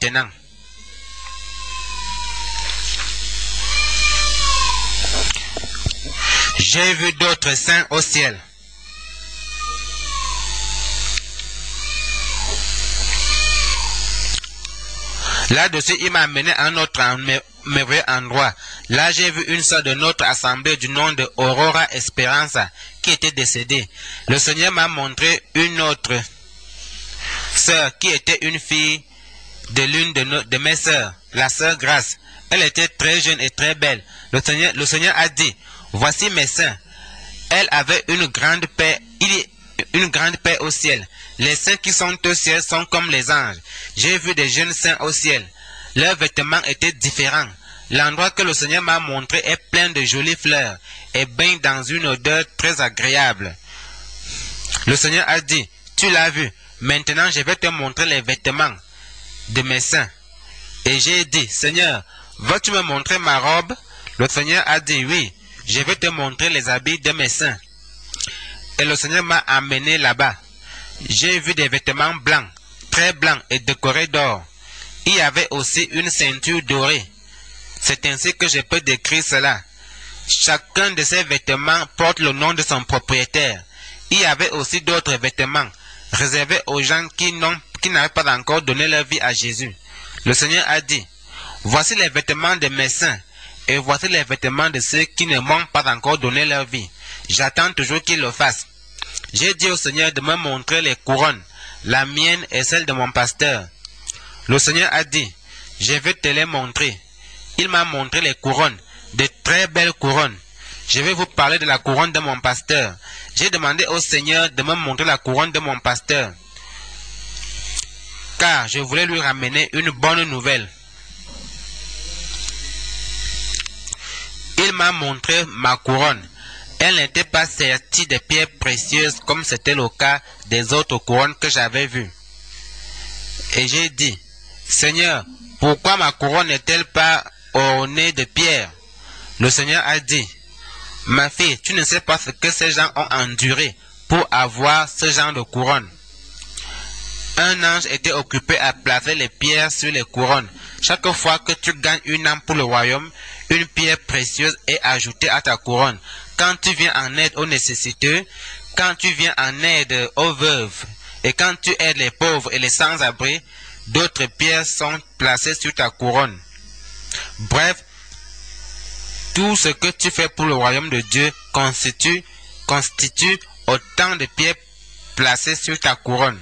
J'ai vu d'autres saints au ciel. Là-dessus, il m'a amené à un autre merveilleux endroit. Là, j'ai vu une sœur de notre assemblée du nom de Aurora Esperanza qui était décédée. Le Seigneur m'a montré une autre sœur qui était une fille de l'une de, nos, de mes sœurs, la sœur Grâce. Elle était très jeune et très belle. Le Seigneur, le Seigneur a dit, « Voici mes saints. » Elle avait une grande paix, il y une grande paix au ciel. Les saints qui sont au ciel sont comme les anges. J'ai vu des jeunes saints au ciel. Leurs vêtements étaient différents. L'endroit que le Seigneur m'a montré est plein de jolies fleurs et baigne dans une odeur très agréable. Le Seigneur a dit, « Tu l'as vu. Maintenant, je vais te montrer les vêtements de mes saints. » Et j'ai dit, « Seigneur, vas-tu me montrer ma robe? » Le Seigneur a dit, « Oui, je vais te montrer les habits de mes saints. Et le Seigneur m'a amené là-bas. J'ai vu des vêtements blancs, très blancs et décorés d'or. Il y avait aussi une ceinture dorée. C'est ainsi que je peux décrire cela. Chacun de ces vêtements porte le nom de son propriétaire. Il y avait aussi d'autres vêtements réservés aux gens qui n'ont, qui n'avaient pas encore donné leur vie à Jésus. Le Seigneur a dit, voici les vêtements de mes saints, et voici les vêtements de ceux qui ne m'ont pas encore donné leur vie. J'attends toujours qu'ils le fassent. J'ai dit au Seigneur de me montrer les couronnes, la mienne et celle de mon pasteur. Le Seigneur a dit, je vais te les montrer. Il m'a montré les couronnes, de très belles couronnes. Je vais vous parler de la couronne de mon pasteur. J'ai demandé au Seigneur de me montrer la couronne de mon pasteur, car je voulais lui ramener une bonne nouvelle. Il m'a montré ma couronne. Elle n'était pas sertie de pierres précieuses comme c'était le cas des autres couronnes que j'avais vues. Et j'ai dit, Seigneur, pourquoi ma couronne n'est-elle pas ornée de pierres? Le Seigneur a dit, ma fille, tu ne sais pas ce que ces gens ont enduré pour avoir ce genre de couronne. Un ange était occupé à placer les pierres sur les couronnes. Chaque fois que tu gagnes une âme pour le royaume, une pierre précieuse est ajoutée à ta couronne. Quand tu viens en aide aux nécessiteux, quand tu viens en aide aux veuves, et quand tu aides les pauvres et les sans-abri, d'autres pierres sont placées sur ta couronne. Bref, tout ce que tu fais pour le royaume de Dieu constitue, constitue autant de pierres placées sur ta couronne.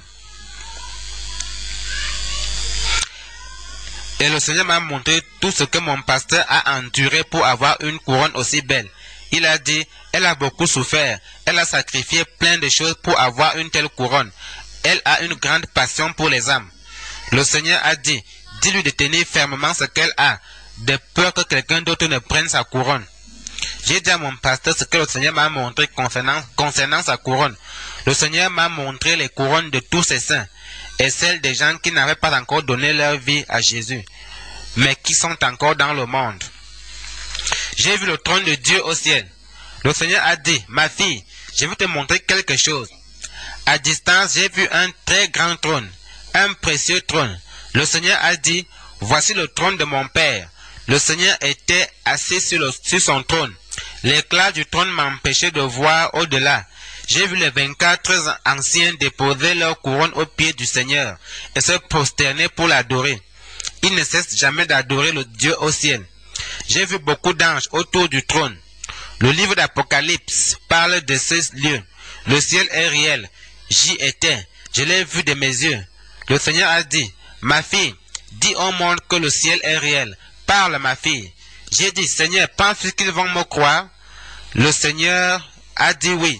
Et le Seigneur m'a montré tout ce que mon pasteur a enduré pour avoir une couronne aussi belle. Il a dit, elle a beaucoup souffert, elle a sacrifié plein de choses pour avoir une telle couronne. Elle a une grande passion pour les âmes. Le Seigneur a dit, dis-lui de tenir fermement ce qu'elle a, de peur que quelqu'un d'autre ne prenne sa couronne. J'ai dit à mon pasteur ce que le Seigneur m'a montré concernant, concernant sa couronne. Le Seigneur m'a montré les couronnes de tous ses saints et celles des gens qui n'avaient pas encore donné leur vie à Jésus, mais qui sont encore dans le monde. J'ai vu le trône de Dieu au ciel. Le Seigneur a dit, ma fille, je vais te montrer quelque chose. À distance, j'ai vu un très grand trône, un précieux trône. Le Seigneur a dit, voici le trône de mon Père. Le Seigneur était assis sur, le, sur son trône. L'éclat du trône m'empêchait de voir au-delà. J'ai vu les vingt-quatre anciens déposer leur couronne aux pieds du Seigneur et se prosterner pour l'adorer. Ils ne cessent jamais d'adorer le Dieu au ciel. J'ai vu beaucoup d'anges autour du trône. Le livre d'Apocalypse parle de ce lieu. Le ciel est réel. J'y étais. Je l'ai vu de mes yeux. Le Seigneur a dit, ma fille, dis au monde que le ciel est réel. Parle, ma fille. J'ai dit, Seigneur, penses-tu qu'ils vont me croire? Le Seigneur a dit oui.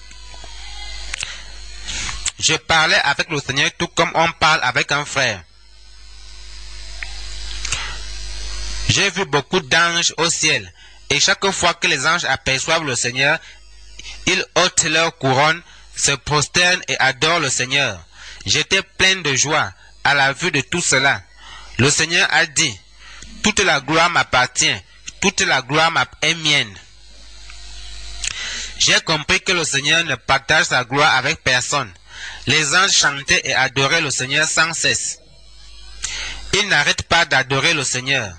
Je parlais avec le Seigneur tout comme on parle avec un frère. J'ai vu beaucoup d'anges au ciel, et chaque fois que les anges aperçoivent le Seigneur, ils ôtent leur couronne, se prosternent et adorent le Seigneur. J'étais plein de joie à la vue de tout cela. Le Seigneur a dit, toute la gloire m'appartient, toute la gloire est mienne. J'ai compris que le Seigneur ne partage sa gloire avec personne. Les anges chantaient et adoraient le Seigneur sans cesse. Ils n'arrêtent pas d'adorer le Seigneur.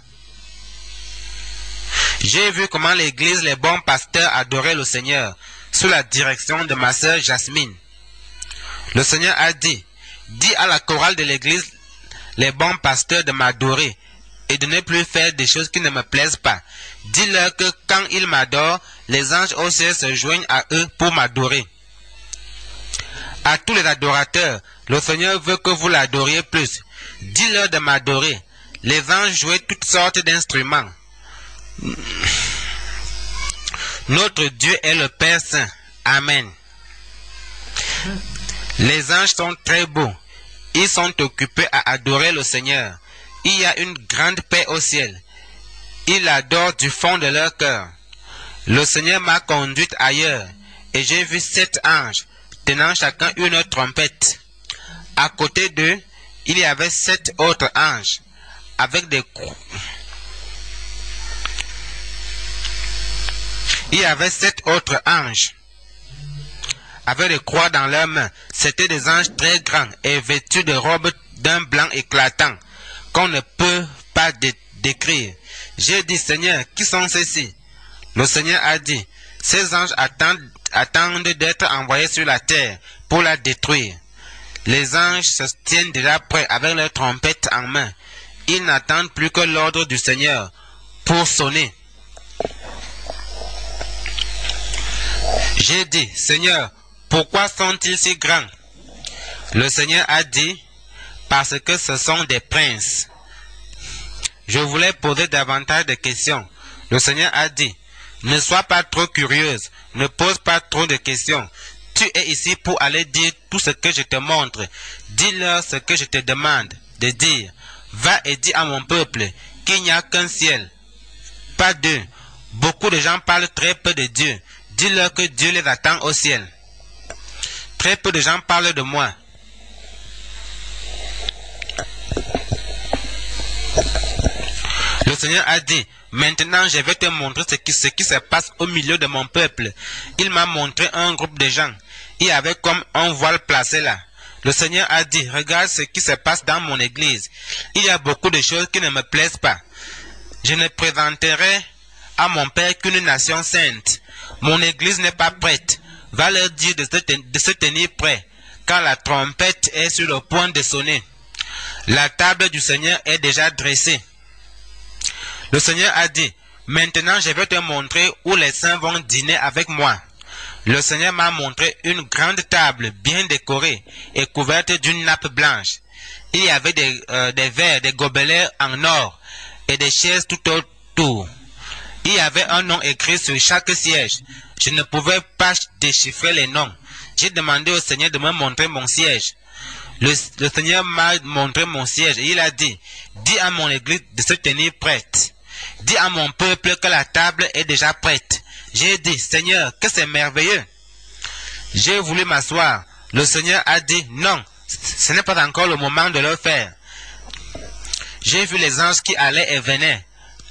J'ai vu comment l'église, les bons pasteurs adoraient le Seigneur, sous la direction de ma sœur Jasmine. Le Seigneur a dit, dis à la chorale de l'église, les bons pasteurs de m'adorer, et de ne plus faire des choses qui ne me plaisent pas. Dis-leur que quand ils m'adorent, les anges au ciel se joignent à eux pour m'adorer. À tous les adorateurs, le Seigneur veut que vous l'adoriez plus. Dis-leur de m'adorer. Les anges jouaient toutes sortes d'instruments. Notre Dieu est le Père Saint. Amen. Les anges sont très beaux. Ils sont occupés à adorer le Seigneur. Il y a une grande paix au ciel. Ils l'adorent du fond de leur cœur. Le Seigneur m'a conduite ailleurs et j'ai vu sept anges tenant chacun une trompette. À côté d'eux, il y avait sept autres anges avec des Il y avait sept autres anges avec des croix dans leurs mains. C'étaient des anges très grands et vêtus de robes d'un blanc éclatant qu'on ne peut pas dé décrire. J'ai dit, Seigneur, qui sont ceux-ci? Le Seigneur a dit, ces anges attendent, attendent d'être envoyés sur la terre pour la détruire. Les anges se tiennent déjà prêts avec leurs trompettes en main. Ils n'attendent plus que l'ordre du Seigneur pour sonner. J'ai dit, Seigneur, pourquoi sont-ils si grands? Le Seigneur a dit, parce que ce sont des princes. Je voulais poser davantage de questions. Le Seigneur a dit, ne sois pas trop curieuse, ne pose pas trop de questions. Tu es ici pour aller dire tout ce que je te montre. Dis-leur ce que je te demande de dire. Va et dis à mon peuple qu'il n'y a qu'un ciel, pas deux. Beaucoup de gens parlent très peu de Dieu. Dis-leur que Dieu les attend au ciel. Très peu de gens parlent de moi. Le Seigneur a dit, maintenant je vais te montrer ce qui, ce qui se passe au milieu de mon peuple. Il m'a montré un groupe de gens. Il y avait comme un voile placé là. Le Seigneur a dit, regarde ce qui se passe dans mon église. Il y a beaucoup de choses qui ne me plaisent pas. Je ne présenterai à mon Père qu'une nation sainte. Mon église n'est pas prête. Va leur dire de se, de se tenir prêt, car la trompette est sur le point de sonner. La table du Seigneur est déjà dressée. Le Seigneur a dit, maintenant je vais te montrer où les saints vont dîner avec moi. Le Seigneur m'a montré une grande table bien décorée et couverte d'une nappe blanche. Il y avait des, euh, des verres, des gobelets en or et des chaises tout autour. Il y avait un nom écrit sur chaque siège. Je ne pouvais pas déchiffrer les noms. J'ai demandé au Seigneur de me montrer mon siège. Le, le Seigneur m'a montré mon siège et il a dit, dis à mon église de se tenir prête. Dis à mon peuple que la table est déjà prête. J'ai dit, Seigneur, que c'est merveilleux. J'ai voulu m'asseoir. Le Seigneur a dit, non, ce n'est pas encore le moment de le faire. J'ai vu les anges qui allaient et venaient.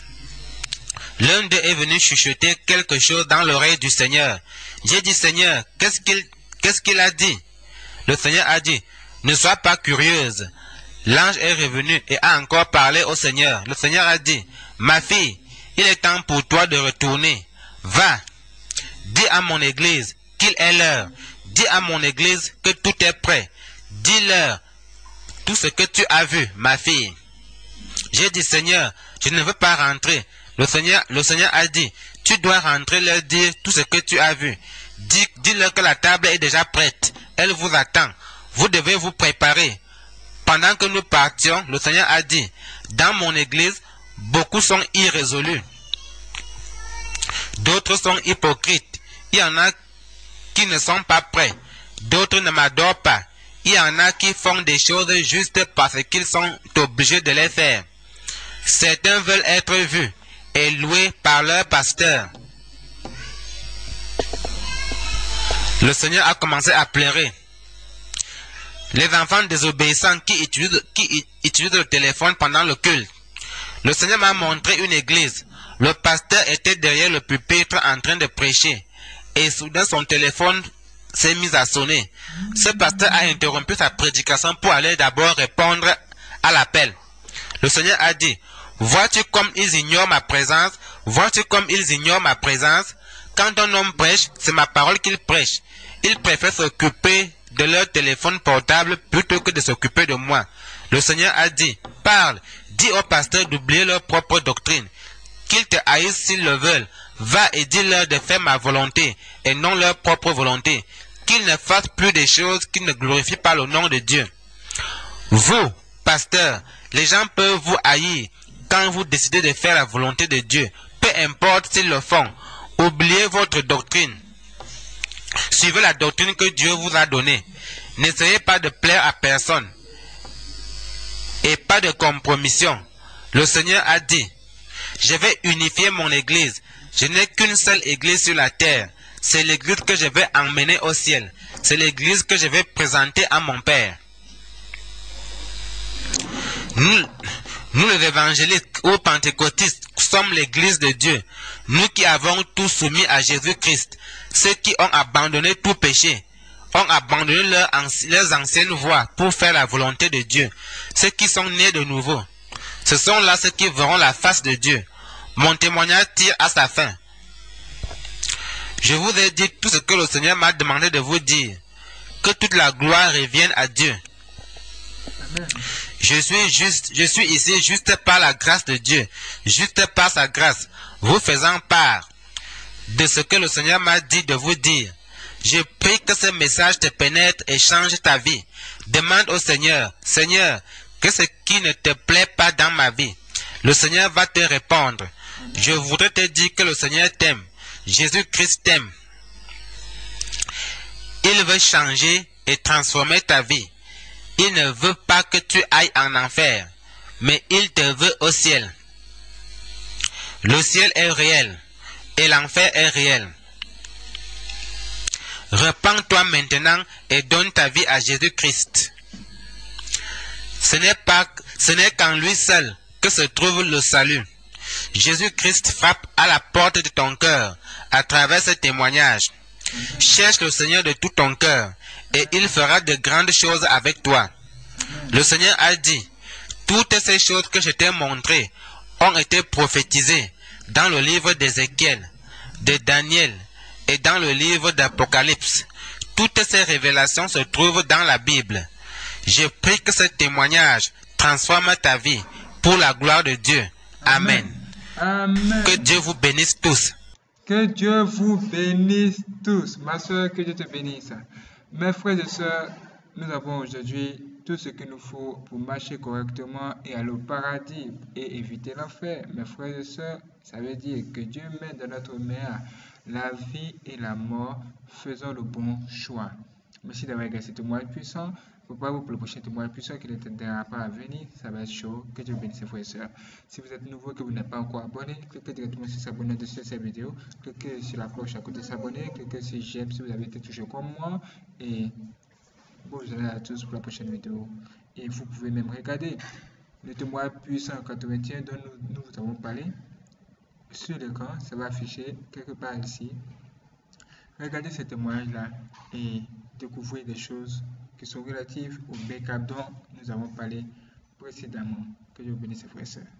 L'un d'eux est venu chuchoter quelque chose dans l'oreille du Seigneur. J'ai dit, Seigneur, qu'est-ce qu'il qu'est-ce qu'il a dit? Le Seigneur a dit, ne sois pas curieuse. L'ange est revenu et a encore parlé au Seigneur. Le Seigneur a dit, ma fille, il est temps pour toi de retourner. Va, dis à mon église qu'il est l'heure. Dis à mon église que tout est prêt. Dis-leur tout ce que tu as vu, ma fille. J'ai dit, Seigneur, je ne veux pas rentrer. Le Seigneur, le Seigneur a dit, tu dois rentrer leur dire tout ce que tu as vu. Dis, dis-leur que la table est déjà prête. Elle vous attend. Vous devez vous préparer. Pendant que nous partions, le Seigneur a dit, dans mon église, beaucoup sont irrésolus. D'autres sont hypocrites. Il y en a qui ne sont pas prêts. D'autres ne m'adorent pas. Il y en a qui font des choses juste parce qu'ils sont obligés de les faire. Certains veulent être vus et loués par leur pasteur. Le Seigneur a commencé à pleurer. Les enfants désobéissants qui utilisent, qui utilisent le téléphone pendant le culte. Le Seigneur m'a montré une église. Le pasteur était derrière le pupitre en train de prêcher. Et soudain son téléphone s'est mis à sonner. Ce pasteur a interrompu sa prédication pour aller d'abord répondre à l'appel. Le Seigneur a dit, vois-tu comme ils ignorent ma présence? Vois-tu comme ils ignorent ma présence? Quand un homme prêche, c'est ma parole qu'il prêche. Ils préfèrent s'occuper de leur téléphone portable plutôt que de s'occuper de moi. Le Seigneur a dit, parle, dis aux pasteurs d'oublier leur propre doctrine. Qu'ils te haïssent s'ils le veulent. Va et dis-leur de faire ma volonté et non leur propre volonté. Qu'ils ne fassent plus des choses qui ne glorifient pas le nom de Dieu. Vous, pasteurs, les gens peuvent vous haïr quand vous décidez de faire la volonté de Dieu. Peu importe s'ils le font. Oubliez votre doctrine. Suivez la doctrine que Dieu vous a donnée. N'essayez pas de plaire à personne. Et pas de compromission. Le Seigneur a dit, je vais unifier mon église. Je n'ai qu'une seule église sur la terre. C'est l'église que je vais emmener au ciel. C'est l'église que je vais présenter à mon Père. Nous, Nous les évangélistes ou pentecôtistes sommes l'église de Dieu. Nous qui avons tout soumis à Jésus-Christ. Ceux qui ont abandonné tout péché, ont abandonné leur, leurs anciennes voies pour faire la volonté de Dieu. Ceux qui sont nés de nouveau. Ce sont là ceux qui verront la face de Dieu. Mon témoignage tire à sa fin. Je vous ai dit tout ce que le Seigneur m'a demandé de vous dire. Que toute la gloire revienne à Dieu. Amen. Je suis juste, je suis ici juste par la grâce de Dieu, juste par sa grâce, vous faisant part de ce que le Seigneur m'a dit de vous dire. Je prie que ce message te pénètre et change ta vie. Demande au Seigneur, Seigneur, que ce qui ne te plaît pas dans ma vie, le Seigneur va te répondre. Je voudrais te dire que le Seigneur t'aime. Jésus-Christ t'aime. Il veut changer et transformer ta vie. Il ne veut pas que tu ailles en enfer, mais il te veut au ciel. Le ciel est réel et l'enfer est réel. Repends-toi maintenant et donne ta vie à Jésus-Christ. Ce n'est pas, ce n'est qu'en lui seul que se trouve le salut. Jésus-Christ frappe à la porte de ton cœur à travers ce témoignage. Cherche le Seigneur de tout ton cœur et il fera de grandes choses avec toi. Le Seigneur a dit, toutes ces choses que je t'ai montrées ont été prophétisées dans le livre d'Ézéchiel, de Daniel et dans le livre d'Apocalypse. Toutes ces révélations se trouvent dans la Bible. Je prie que ce témoignage transforme ta vie pour la gloire de Dieu. Amen. Amen. Que Dieu vous bénisse tous. Que Dieu vous bénisse tous. Ma soeur, que Dieu te bénisse. Mes frères et sœurs, nous avons aujourd'hui tout ce qu'il nous faut pour marcher correctement et aller au paradis et éviter l'enfer. Mes frères et sœurs, ça veut dire que Dieu met dans notre main la vie et la mort. Faisons le bon choix. Merci d'avoir regardé ce témoignage puissant. Préparez-vous pour le prochain témoignage puissant qui ne t'aidera pas à venir. Ça va être chaud. Que Dieu bénisse, frères et sœurs. Si vous êtes nouveau, que vous n'êtes pas encore abonné, cliquez directement sur s'abonner dessus cette vidéo. Cliquez sur la cloche à côté de s'abonner. Cliquez sur j'aime si vous avez été touché comme moi. Et bonjour à tous pour la prochaine vidéo. Et vous pouvez même regarder le témoignage puissant quatre-vingt-un dont nous, nous vous avons parlé. Sur l'écran, ça va afficher quelque part ici. Regardez ce témoignage-là et découvrez des choses qui sont relatives au backup dont nous avons parlé précédemment. Que Dieu bénisse, frères et sœurs.